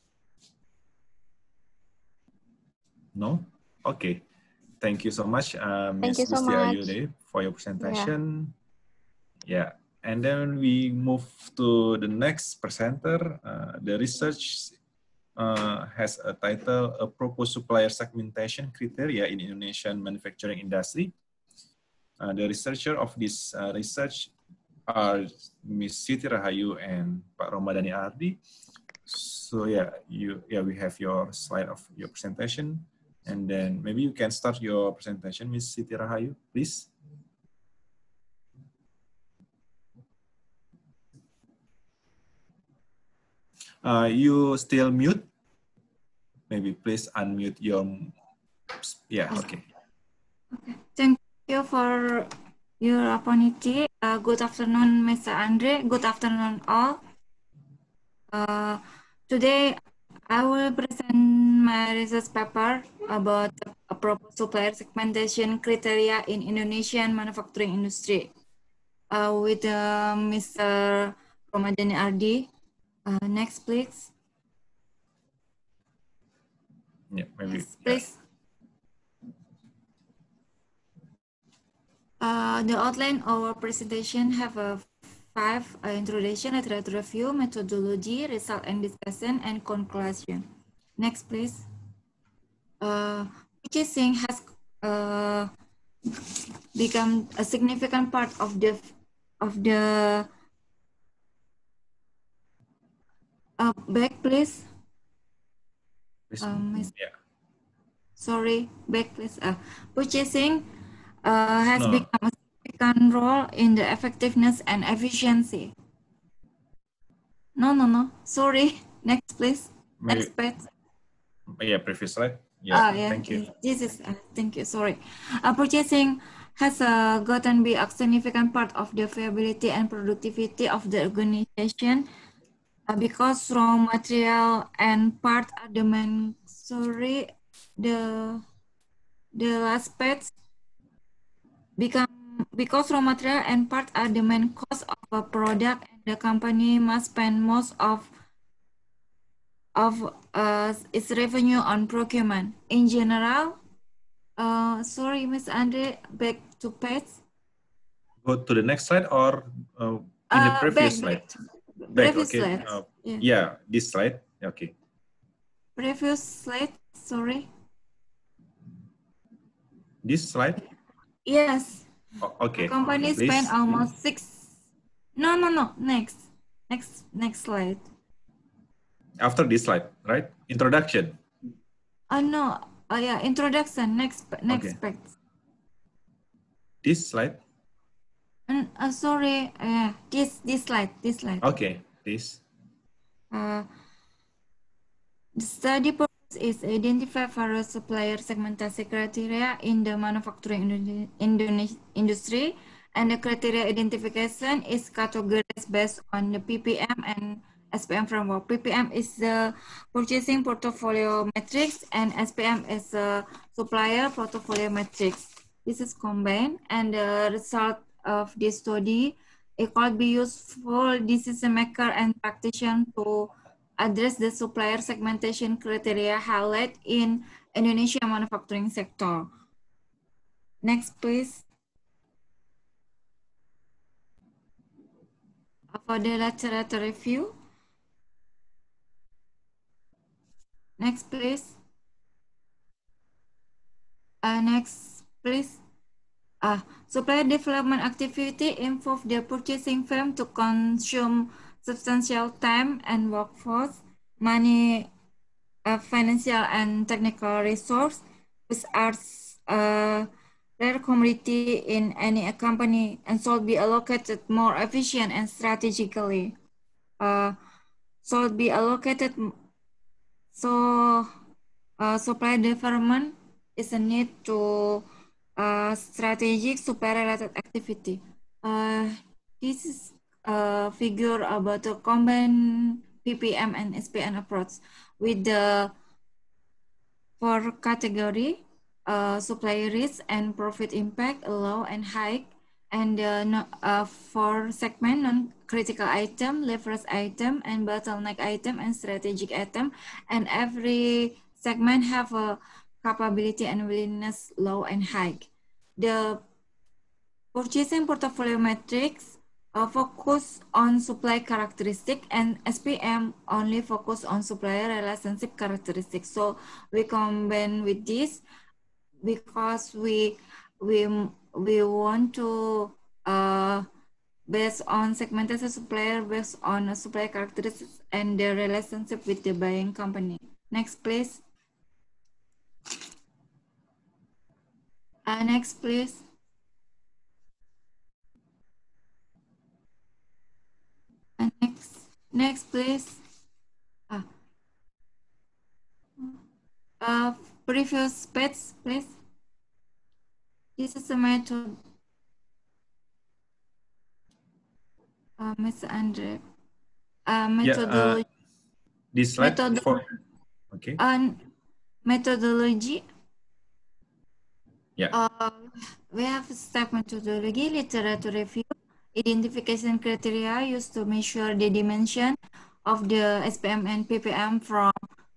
No? Okay. Thank you so much, Ms. Gusti Ayu Dewi, for your presentation. Yeah, and then we move to the next presenter. The research has a title, A Proposed Supplier Segmentation Criteria in Indonesian Manufacturing Industry. The researcher of this research are Ms. Siti Rahayu and Pak Romadhani Ardi. So yeah, we have your slide of your presentation, and then maybe you can start your presentation, Ms. Siti Rahayu, please. You still mute? Maybe please unmute your. Yeah, okay. Okay, thank you for your opportunity. Good afternoon, Mr. Andre. Good afternoon, all. Today, I will present my research paper about a proposed supplier segmentation criteria in Indonesian manufacturing industry with Mr. Romadhani Ardi. Next, please. Yeah, maybe. Yes, please. The outline of our presentation have a 5 introduction, literature review, methodology, result and discussion, and conclusion. Next, please. Purchasing has become a significant part of the back, please. Yeah. Sorry, back, please. Purchasing has No. become a significant role in the effectiveness and efficiency. No. Sorry. Next, please. Maybe, Next page. yeah, previous slide. Yeah, Yeah, thank you. this is, thank you, sorry. Purchasing has gotten be a significant part of the viability and productivity of the organization because raw material and part are the main, sorry, the last page because raw material and part are the main cost of a product and the company must spend most of its revenue on procurement. In general, sorry, Ms. Andre, back to page. Go to the next slide or in the previous slide? Back, Previous okay. slide. Yeah, this slide. Okay. Previous slide, sorry. This slide? Yes. Okay. The company Please. spent almost 6. No. Next slide. After this slide, right? Introduction. No. Yeah, introduction. Next Okay. page. This slide. Sorry. This slide. Okay, please. The study purpose is identify various supplier segmentation criteria in the manufacturing industry, and the criteria identification is categorized based on the PPM and SPM framework. PPM is the purchasing portfolio matrix, and SPM is the supplier portfolio matrix. This is combined, and the result of this study, it could be useful decision maker and practitioner to address the supplier segmentation criteria highlighted in Indonesia manufacturing sector. Next, please. For the literature review. Next, please. Next, please. Supplier development activity involve the purchasing firm to consume substantial time and workforce, money, financial and technical resource, which are rare commodity in any company and should be allocated more efficient and strategically. Should be allocated. So, supply development is a need to strategic supply related activity. This is a figure about the combined PPM and SPM approach with the 4 category, supply risk and profit impact, low and high, and 4 segment, non-critical item, leverage item, and bottleneck item, and strategic item, and every segment have a capability and willingness, low and high. The purchasing portfolio matrix focus on supply characteristic, and SPM only focus on supplier relationship characteristics. So we combine with this because we want to based on segmentation supplier based on supply characteristics and the relationship with the buying company. Next, please. Next, please. Next, please. Previous page, please. This is a method. Ms. Andre. Methodology. This slide for, okay. Methodology. Yeah. We have step methodology, literature review, identification criteria used to measure the dimension of the SPM and PPM from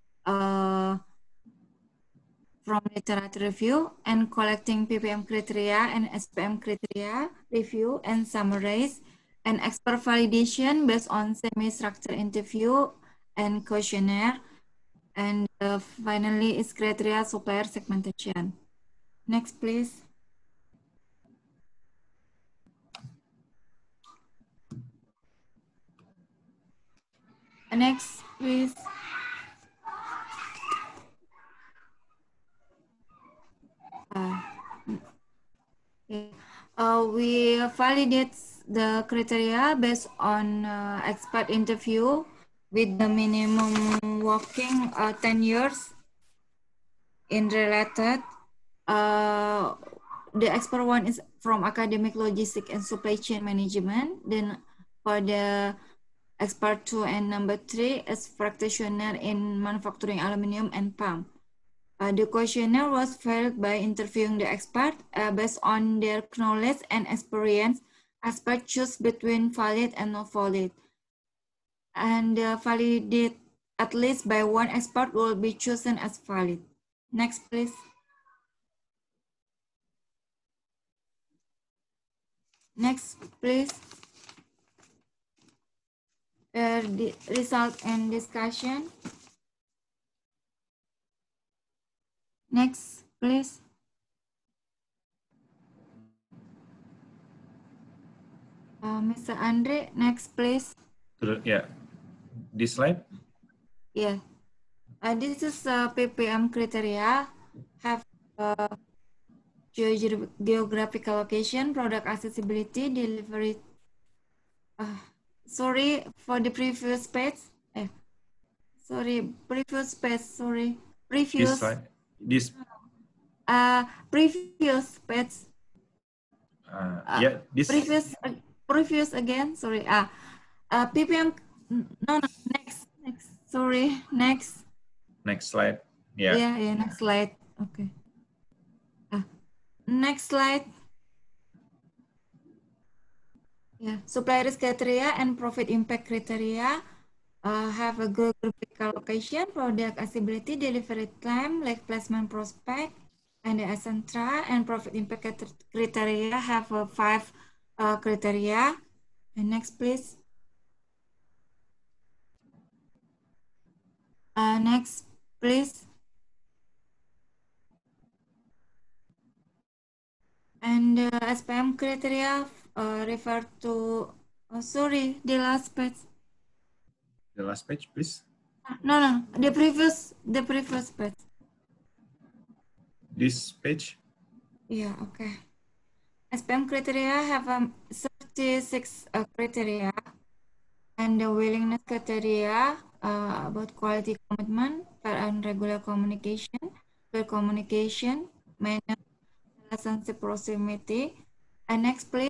literature review, and collecting PPM criteria and SPM criteria, review and summarize, and expert validation based on semi-structured interview and questionnaire, and finally is criteria supplier segmentation. Next, please. Next, please. We validate the criteria based on expert interview with the minimum working 10 years in related. The expert one is from academic logistics and supply chain management. Then for the expert 2 and number 3 is practitioner in manufacturing aluminum and pump. The questionnaire was filled by interviewing the expert based on their knowledge and experience. Expert choose between valid and not valid. And validate at least by one expert will be chosen as valid. Next, please. Next, please. The result and discussion. Next, please. Mr. Andre, next, please. Yeah, this slide. Yeah. This is PPM criteria. Have geographical location, product accessibility, delivery. Sorry for the previous page. Sorry, previous page. Sorry, previous. This slide. This. Previous page. Yeah. This. Previous again. Sorry. PPM. No. Next. Sorry. Next. Next slide. Yeah. Yeah. Next slide. Okay. Next slide. Yeah. Supplier risk criteria and profit impact criteria have a geographical location, product accessibility, delivery time, like placement prospect, and the etc. And profit impact criteria have 5 criteria. And next, please. Next, please. And SPM criteria refer to, sorry, the last page. The last page, please. No, the previous page. This page? Yeah, okay. SPM criteria have 36 criteria, and the willingness criteria about quality commitment, fair and regular communication, clear communication, manner, relationship proximity. And next, please.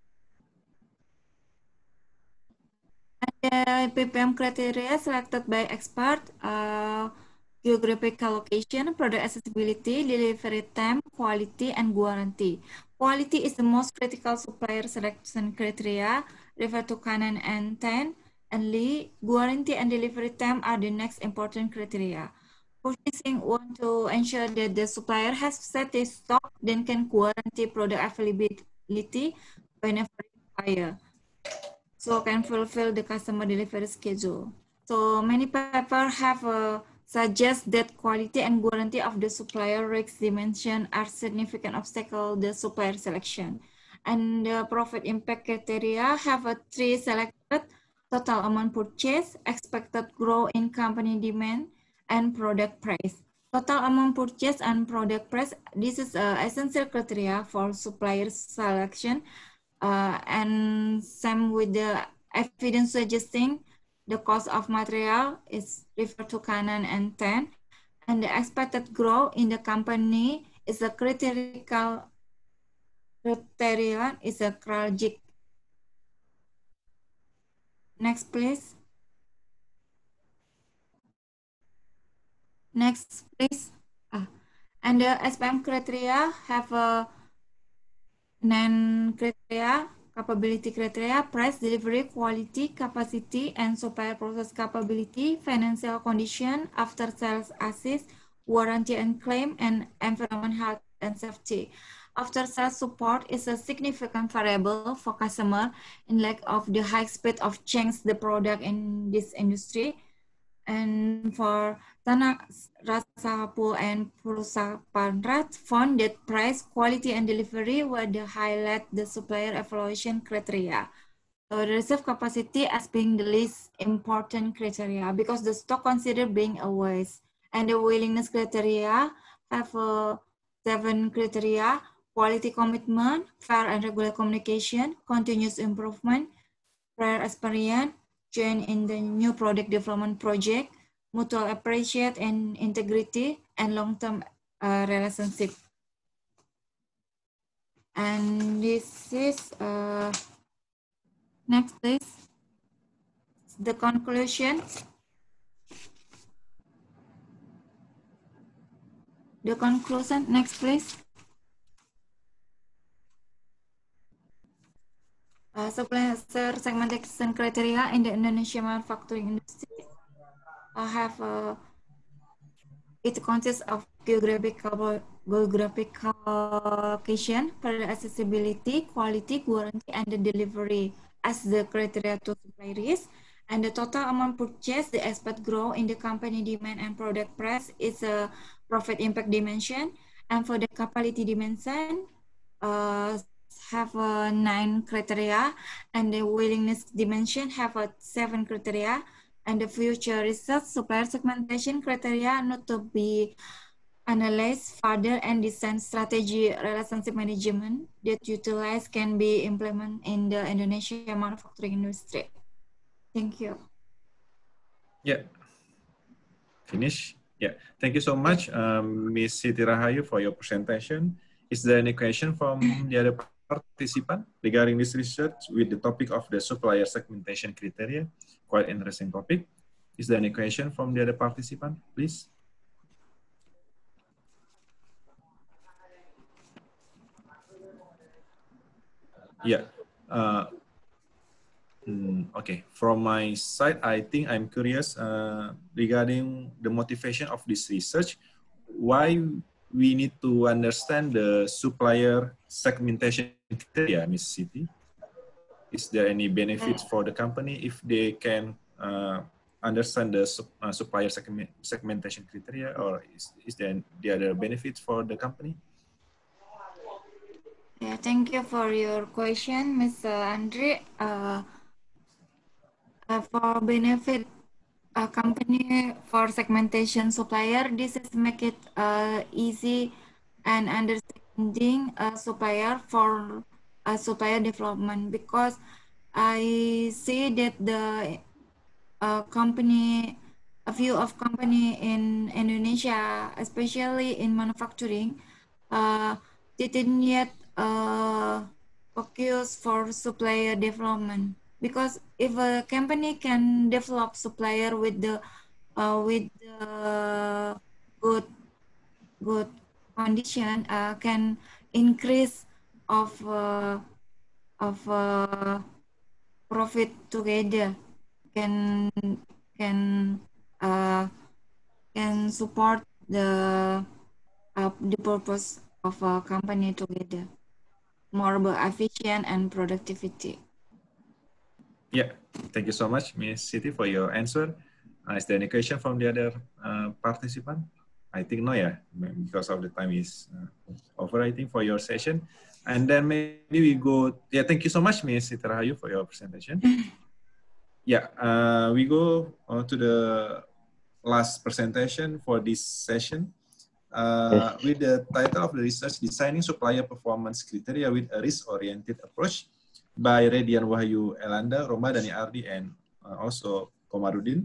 And the PPM criteria selected by expert, geographic location, product accessibility, delivery time, quality, and guarantee. Quality is the most critical supplier selection criteria, refer to Canon and 10, and Lee. Guarantee and delivery time are the next important criteria. Purchasing want to ensure that the supplier has set a stock, then can guarantee product availability whenever required, so can fulfill the customer delivery schedule. So many papers have suggest that quality and guarantee of the supplier risk dimension are significant obstacle the supplier selection. And the profit impact criteria have 3 selected: total amount purchase, expected growth in company demand, and product price. Total amount purchase and product price, this is essential criteria for supplier selection. And same with the evidence suggesting the cost of material is referred to Canon and 10, and the expected growth in the company is a critical criterion, is a CRALGIC. Next, please. Next, please. And the SPM criteria have 9 criteria: capability criteria, price, delivery, quality, capacity, and supplier process capability, financial condition, after sales assist, warranty and claim, and environment, health, and safety. After sales support is a significant variable for customer in lack of the high speed of change the product in this industry. And for Tanaka Rasapu and Prusapanrat found that price, quality, and delivery were the highlight the supplier evaluation criteria. So the reserve capacity as being the least important criteria because the stock considered being a waste. And the willingness criteria have 7 criteria: quality commitment, fair and regular communication, continuous improvement, prior experience, join in the new product development project, mutual appreciate and integrity, and long-term relationship. And this is, next please, the conclusion. The conclusion, next please. Supplier segmentation criteria in the Indonesian manufacturing industry have it consists of geographical location, product accessibility, quality, warranty, and the delivery as the criteria to supply risk. And the total amount purchased, the expected growth in the company demand and product price is a profit impact dimension. And for the capability dimension, have 9 criteria, and the willingness dimension have 7 criteria, and the future research supplier segmentation criteria not to be analyzed further, and design strategy relationship management that utilized can be implemented in the Indonesian manufacturing industry. Thank you. Yeah. Finish? Yeah. Thank you so much, Ms. Siti Rahayu, for your presentation. Is there any question from the other participant regarding this research with the topic of the supplier segmentation criteria? Quite interesting topic. Is there any question from the other participant, please? Yeah. Okay. From my side, I think I'm curious regarding the motivation of this research. Why we need to understand the supplier segmentation criteria, Ms. Siti? Is there any benefits for the company if they can understand the supplier segmentation criteria, or is there the other benefits for the company? Yeah, thank you for your question, Mr. Andre. For benefit company for segmentation supplier, this is make it easy and understanding supplier for supplier development, because I see that the a few of company in Indonesia, especially in manufacturing, didn't yet focus for supplier development. Because if a company can develop supplier with the good condition, can increase of profit together, can support the purpose of a company together, more efficient and productivity. Yeah, thank you so much, Ms. Siti, for your answer. Is there any question from the other participant? I think no, yeah, because of the time is over, I think, for your session. And then maybe we go, yeah, thank you so much, Ms. Siti Rahayu, for your presentation. Yeah, we go to the last presentation for this session with the title of the research, Designing Supplier Performance Criteria with a Risk-Oriented Approach, by Redian Wahyu Elanda, Romadhani Ardi, and also Komarudin.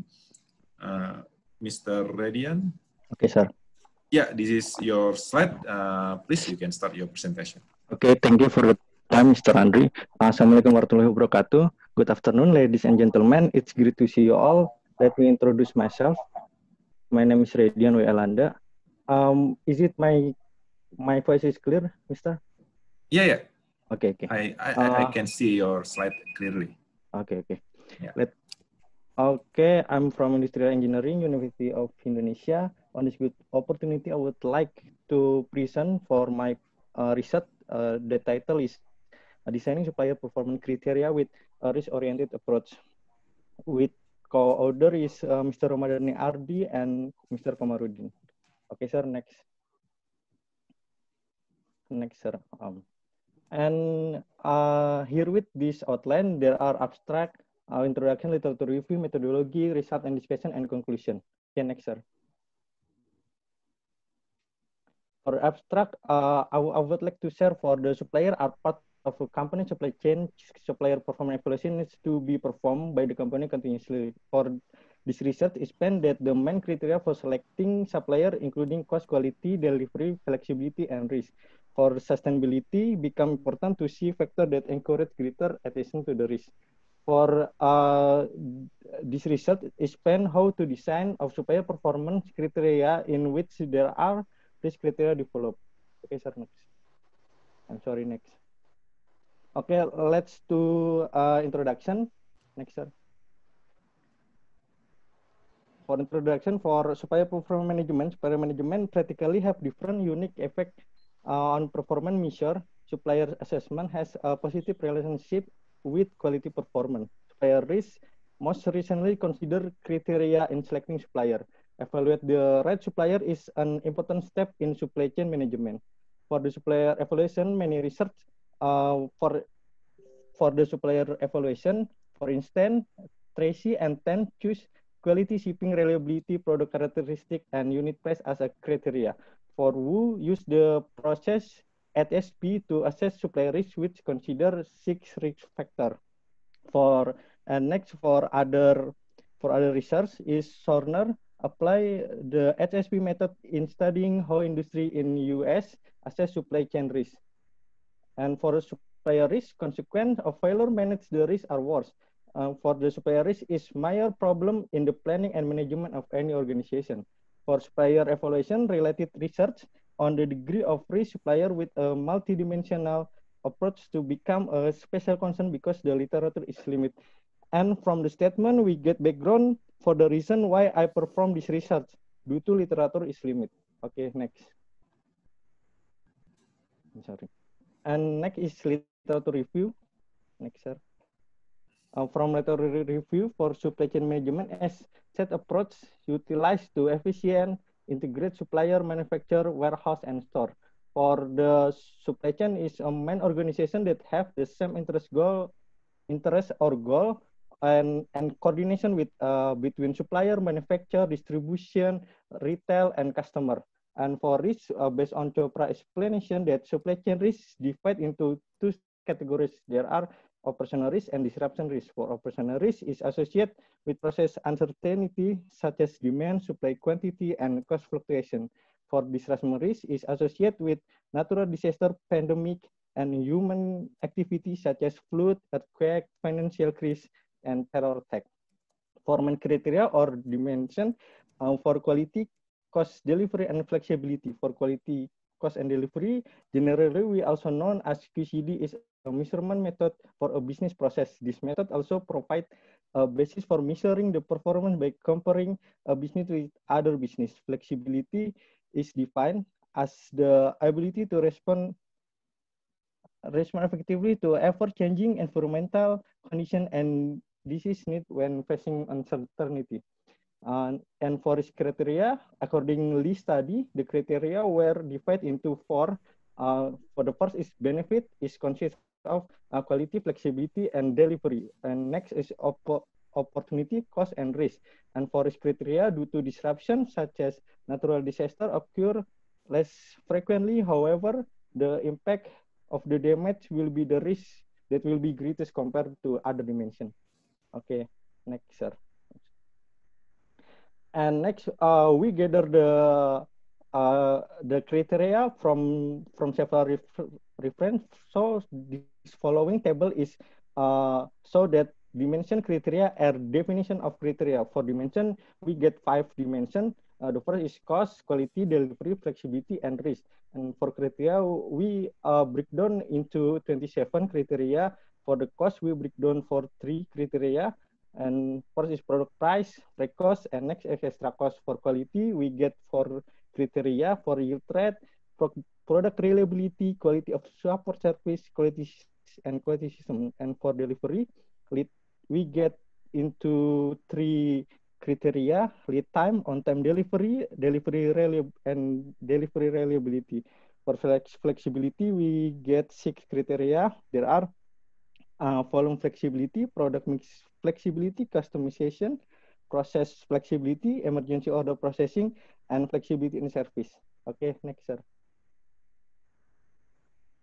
Mr. Redian. Okay, sir. Yeah, this is your slide. Please, you can start your presentation. Okay, thank you for the time, Mr. Andri. Assalamualaikum warahmatullahi wabarakatuh. Good afternoon, ladies and gentlemen. It's great to see you all. Let me introduce myself. My name is Redian Wahyu Elanda. Is it my voice is clear, Mr.? Yeah. Okay. I can see your slide clearly. Okay. Yeah. Okay, I'm from Industrial Engineering, University of Indonesia. On this good opportunity, I would like to present for my research. The title is Designing Supplier Performance Criteria with a Risk-Oriented Approach. With co-author is Mr. Romadhani Ardi and Mr. Komarudin. Okay, sir, next, sir. And here with this outline, there are abstract, introduction, literature review, methodology, result and discussion, and conclusion. Okay, next, sir. For abstract, I would like to share for the supplier are part of a company supply chain. Supplier performance evaluation needs to be performed by the company continuously. For this research is found that the main criteria for selecting supplier including cost, quality, delivery, flexibility, and risk. For sustainability, become important to see factor that encourage greater attention to the risk. For this research is found how to design of supplier performance criteria in which there are risk criteria developed. Okay, sir, next. I'm sorry, next. Okay, let's do introduction. Next, sir. For introduction, for supplier performance management practically have different unique effect on performance measure. Supplier assessment has a positive relationship with quality performance. Supplier risk most recently consider criteria in selecting supplier. Evaluate the right supplier is an important step in supply chain management. For the supplier evaluation, many research for the supplier evaluation, for instance, Tracy and Ten choose quality, shipping, reliability, product characteristic, and unit price as a criteria. For Wu, use the process HSP to assess supplier risk, which consider 6 risk factor. For next for other research is Sorner apply the HSP method in studying how industry in US assess supply chain risk. And for supplier risk, consequence of failure manage the risk are worse. For the supplier risk is major problem in the planning and management of any organization. For supplier evaluation, related research on the degree of risk supplier with a multidimensional approach to become a special concern because the literature is limited. And from the statement, we get background for the reason why I perform this research due to literature is limited. Okay, next. I'm sorry. And next is literature review. Next, sir. From literature review for supply chain management as set approach utilized to efficient integrate supplier, manufacturer, warehouse, and store. For the supply chain is a main organization that have the same interest or goal and coordination with between supplier, manufacturer, distribution, retail, and customer. And for risk, based on Chopra explanation that supply chain risks divide into 2 categories. There are operational risk and disruption risk. For operational risk is associated with process uncertainty such as demand, supply quantity, and cost fluctuation. For disruption risk is associated with natural disaster, pandemic, and human activity such as flood, earthquake, financial crisis, and terror attack. For main criteria or dimension for quality, cost, delivery, and flexibility. For quality, cost, and delivery, generally we also known as QCD is a measurement method for a business process. This method also provides a basis for measuring the performance by comparing a business with other business. Flexibility is defined as the ability to respond effectively to ever-changing environmental condition and disease need when facing uncertainty. And for this criteria, accordingly study, the criteria were divided into 4. For the first is benefit, is consists of quality, flexibility, and delivery. And next is opportunity, cost, and risk. And for this criteria, due to disruption such as natural disaster occur less frequently, however, the impact of the damage will be the risk that will be greatest compared to other dimension. Okay, next, sir. And next, we gather the criteria from several reference. So this following table is so that dimension criteria are definition of criteria. For dimension, we get 5 dimensions. The first is cost, quality, delivery, flexibility, and risk. And for criteria, we break down into 27 criteria. For the cost, we break down for 3 criteria. And first is product price, break cost, and next is extra cost. For quality, we get 4 criteria for yield rate, product reliability, quality of support service, quality and quality system. And for delivery, we get into 3 criteria: lead time, on-time delivery, delivery reliability. For flexibility, we get 6 criteria. There are volume flexibility, product mix flexibility, customization, process flexibility, emergency order processing, and flexibility in service. Okay, next, sir.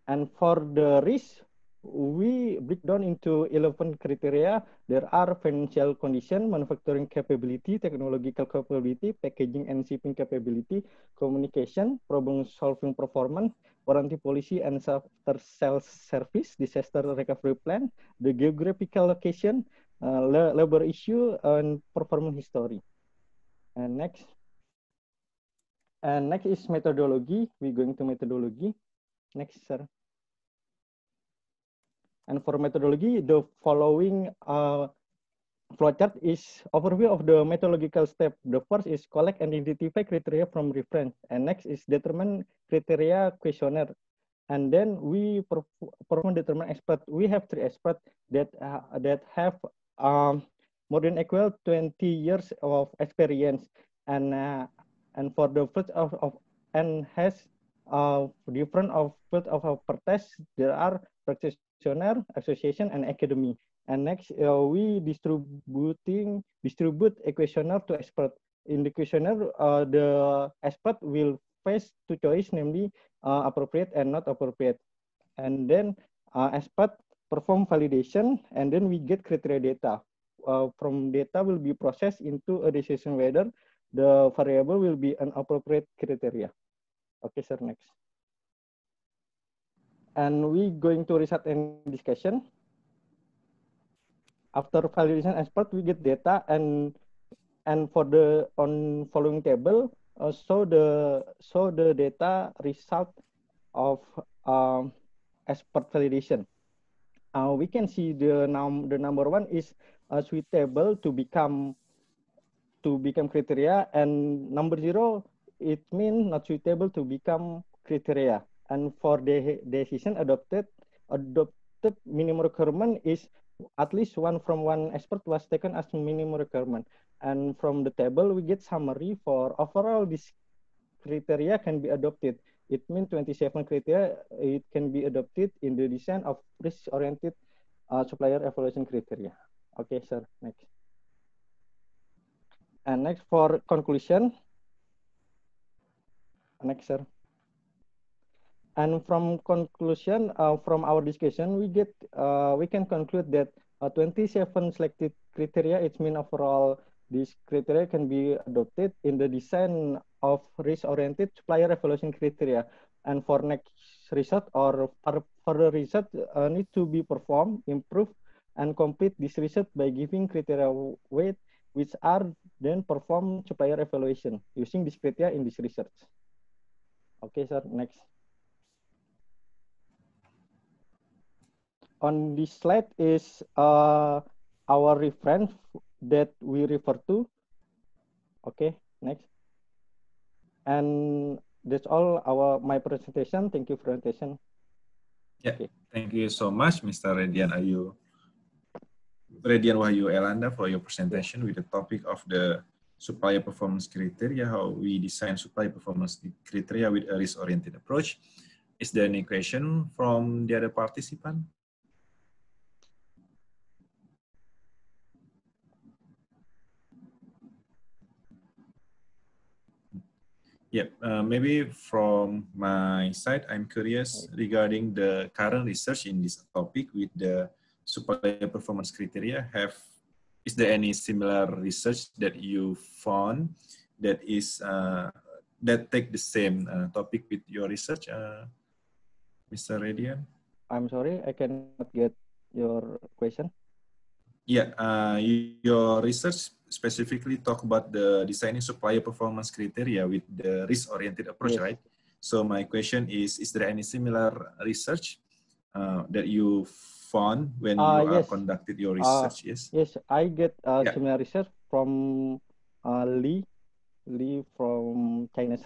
And for the risk, we break down into 11 criteria. There are financial condition, manufacturing capability, technological capability, packaging and shipping capability, communication, problem-solving performance, warranty policy and after-sales service, disaster recovery plan, the geographical location, labor issue, and performance history. And next. And next is methodology. We're going to methodology. Next, sir. And for methodology, the following flowchart is overview of the methodological step. The first is collect and identify criteria from reference. And next is determine criteria questionnaire. And then we perform determine expert. We have 3 experts that have more than equal 20 years of experience. And for the first and has different of field of per test, there are practitioner, association, and academy. And next, we distribute a questionnaire to expert. In the questionnaire, the expert will face 2 choice, namely appropriate and not appropriate. And then expert perform validation, and then we get criteria data. From data will be processed into a decision whether the variable will be an appropriate criteria. Okay, sir, next. And we going to research and discussion. After validation expert, we get data, and for the following table, show the data result of expert validation. We can see the number 1 is suitable to become criteria, and number 0 it means not suitable to become criteria. And for the decision adopted minimum requirement is at least one from one expert was taken as minimum requirement. And from the table we get summary for overall this criteria can be adopted. It means 27 criteria it can be adopted in the design of risk-oriented supplier evaluation criteria. Okay, sir, next. And next for conclusion. Next, sir. And from conclusion, from our discussion, we can conclude that 27 selected criteria, it means overall this criteria can be adopted in the design of risk-oriented supplier evaluation criteria. And for next research or further research need to be performed, improved, and complete this research by giving criteria weight, which are then perform supplier evaluation using this criteria in this research. Okay, sir, next. On this slide is our reference that we refer to. Okay, next. And that's all my presentation. Thank you for presentation. Yeah, okay. Thank you so much, Mr. Redian Wahyu Elanda, for your presentation with the topic of the supplier performance criteria, how we design supplier performance criteria with a risk-oriented approach. Is there any question from the other participant? Yep, maybe from my side, I'm curious regarding the current research in this topic with the supplier performance criteria. Is there any similar research that you found that is that take the same topic with your research, Mr. Redian? I'm sorry, I cannot get your question. Yeah, your research specifically talk about the designing supplier performance criteria with the risk-oriented approach, yes, right? So my question is there any similar research that you found when you yes, conducted your research? Yes, I get similar research from Li from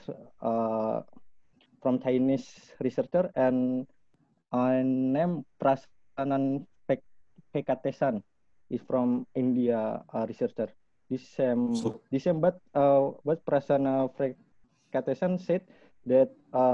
Chinese researcher, and name Prasanan Pekatesan is from India researcher. This same, but Prasana Pekatesan said that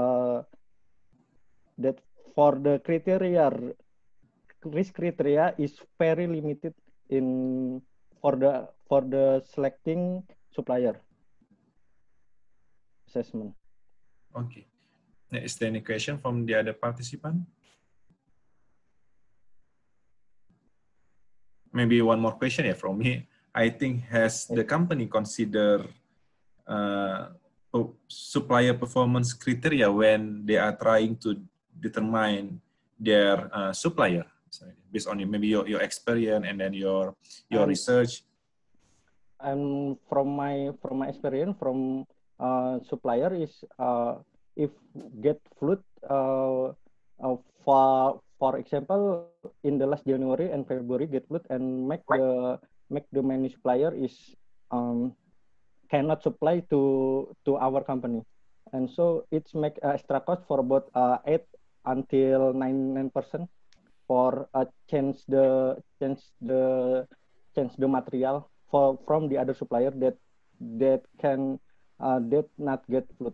that for the criteria, risk criteria is very limited for the selecting supplier assessment. Okay, Is there any question from the other participant? Maybe one more question from me. I think, has the company considered supplier performance criteria when they are trying to determine their supplier, based on maybe your experience and then your research? And from my experience from supplier is if get flood for example in the last January and February get flood and make the many supplier is cannot supply to our company, and so it's make extra cost for about 8 until 9% for change the material from the other supplier that can that not get flood.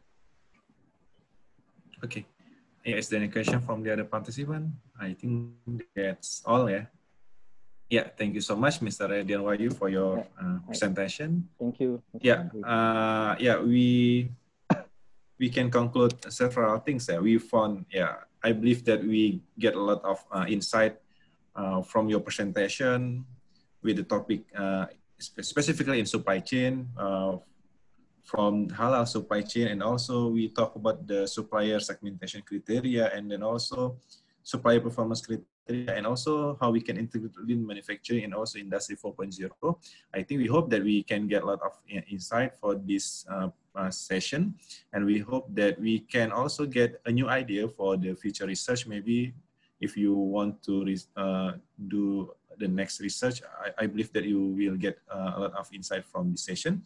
Okay. Is there any question from the other participant? I think that's all, yeah. Yeah, thank you so much, Mr. Radian Wahyu, for your presentation. Thank you. Yeah, we can conclude several things. We found, I believe that we get a lot of insight from your presentation with the topic specifically in supply chain, from halal supply chain, and also we talk about the supplier segmentation criteria, and then also supplier performance criteria, and also how we can integrate lean manufacturing and also industry 4.0. I think we hope that we can get a lot of insight for this session, and we hope that we can also get a new idea for the future research. Maybe if you want to do the next research, I believe that you will get a lot of insight from this session.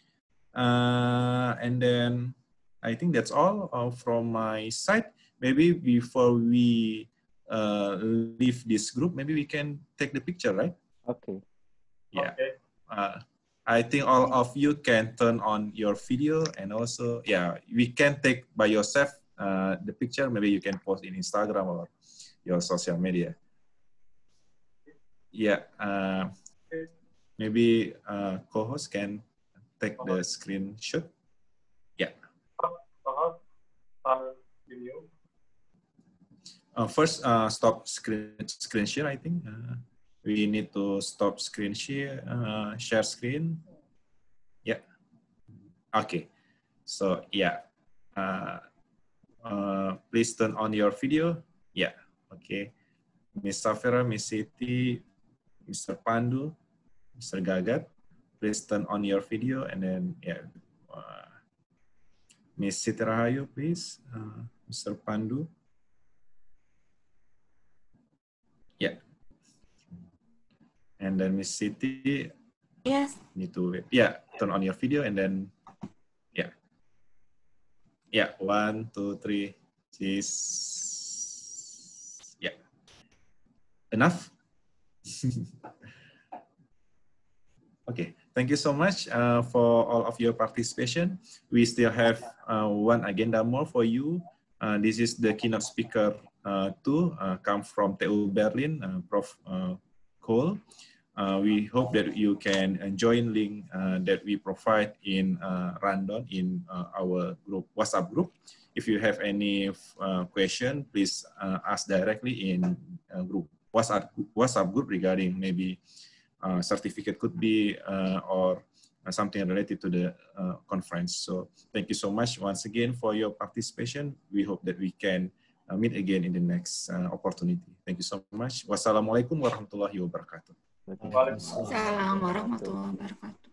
And then I think that's all from my side. Maybe before we leave this group, maybe we can take the picture, right? Okay. Yeah. Okay. I think all of you can turn on your video, and also, we can take by yourself the picture. Maybe you can post in Instagram or your social media. Yeah. Maybe co-host can take the screenshot. Yeah. Video. First, stop screen share. I think we need to stop screen share. Share screen. Yeah. Okay. So please turn on your video. Yeah. Okay. Miss Safira, Miss Siti, Mr. Pandu, Mr. Gagat, please turn on your video, and then Miss Siti Rahayu, please, Mr. Pandu. Yeah. And then Miss Siti. Yes. Need to wait. Yeah, turn on your video, and then yeah, 1, 2, 3, cheese. Yeah. Enough? Okay, thank you so much for all of your participation. We still have one agenda more for you. This is the keynote speaker 2, come from TU Berlin, Prof. Cole. We hope that you can join link that we provide in rundown in our group, WhatsApp group. If you have any question, please ask directly in group WhatsApp group regarding maybe certificate could be or something related to the conference. So thank you so much once again for your participation. We hope that we can meet again in the next opportunity. Thank you so much. Wassalamualaikum warahmatullahi wabarakatuh. Assalamualaikum warahmatullahi wabarakatuh.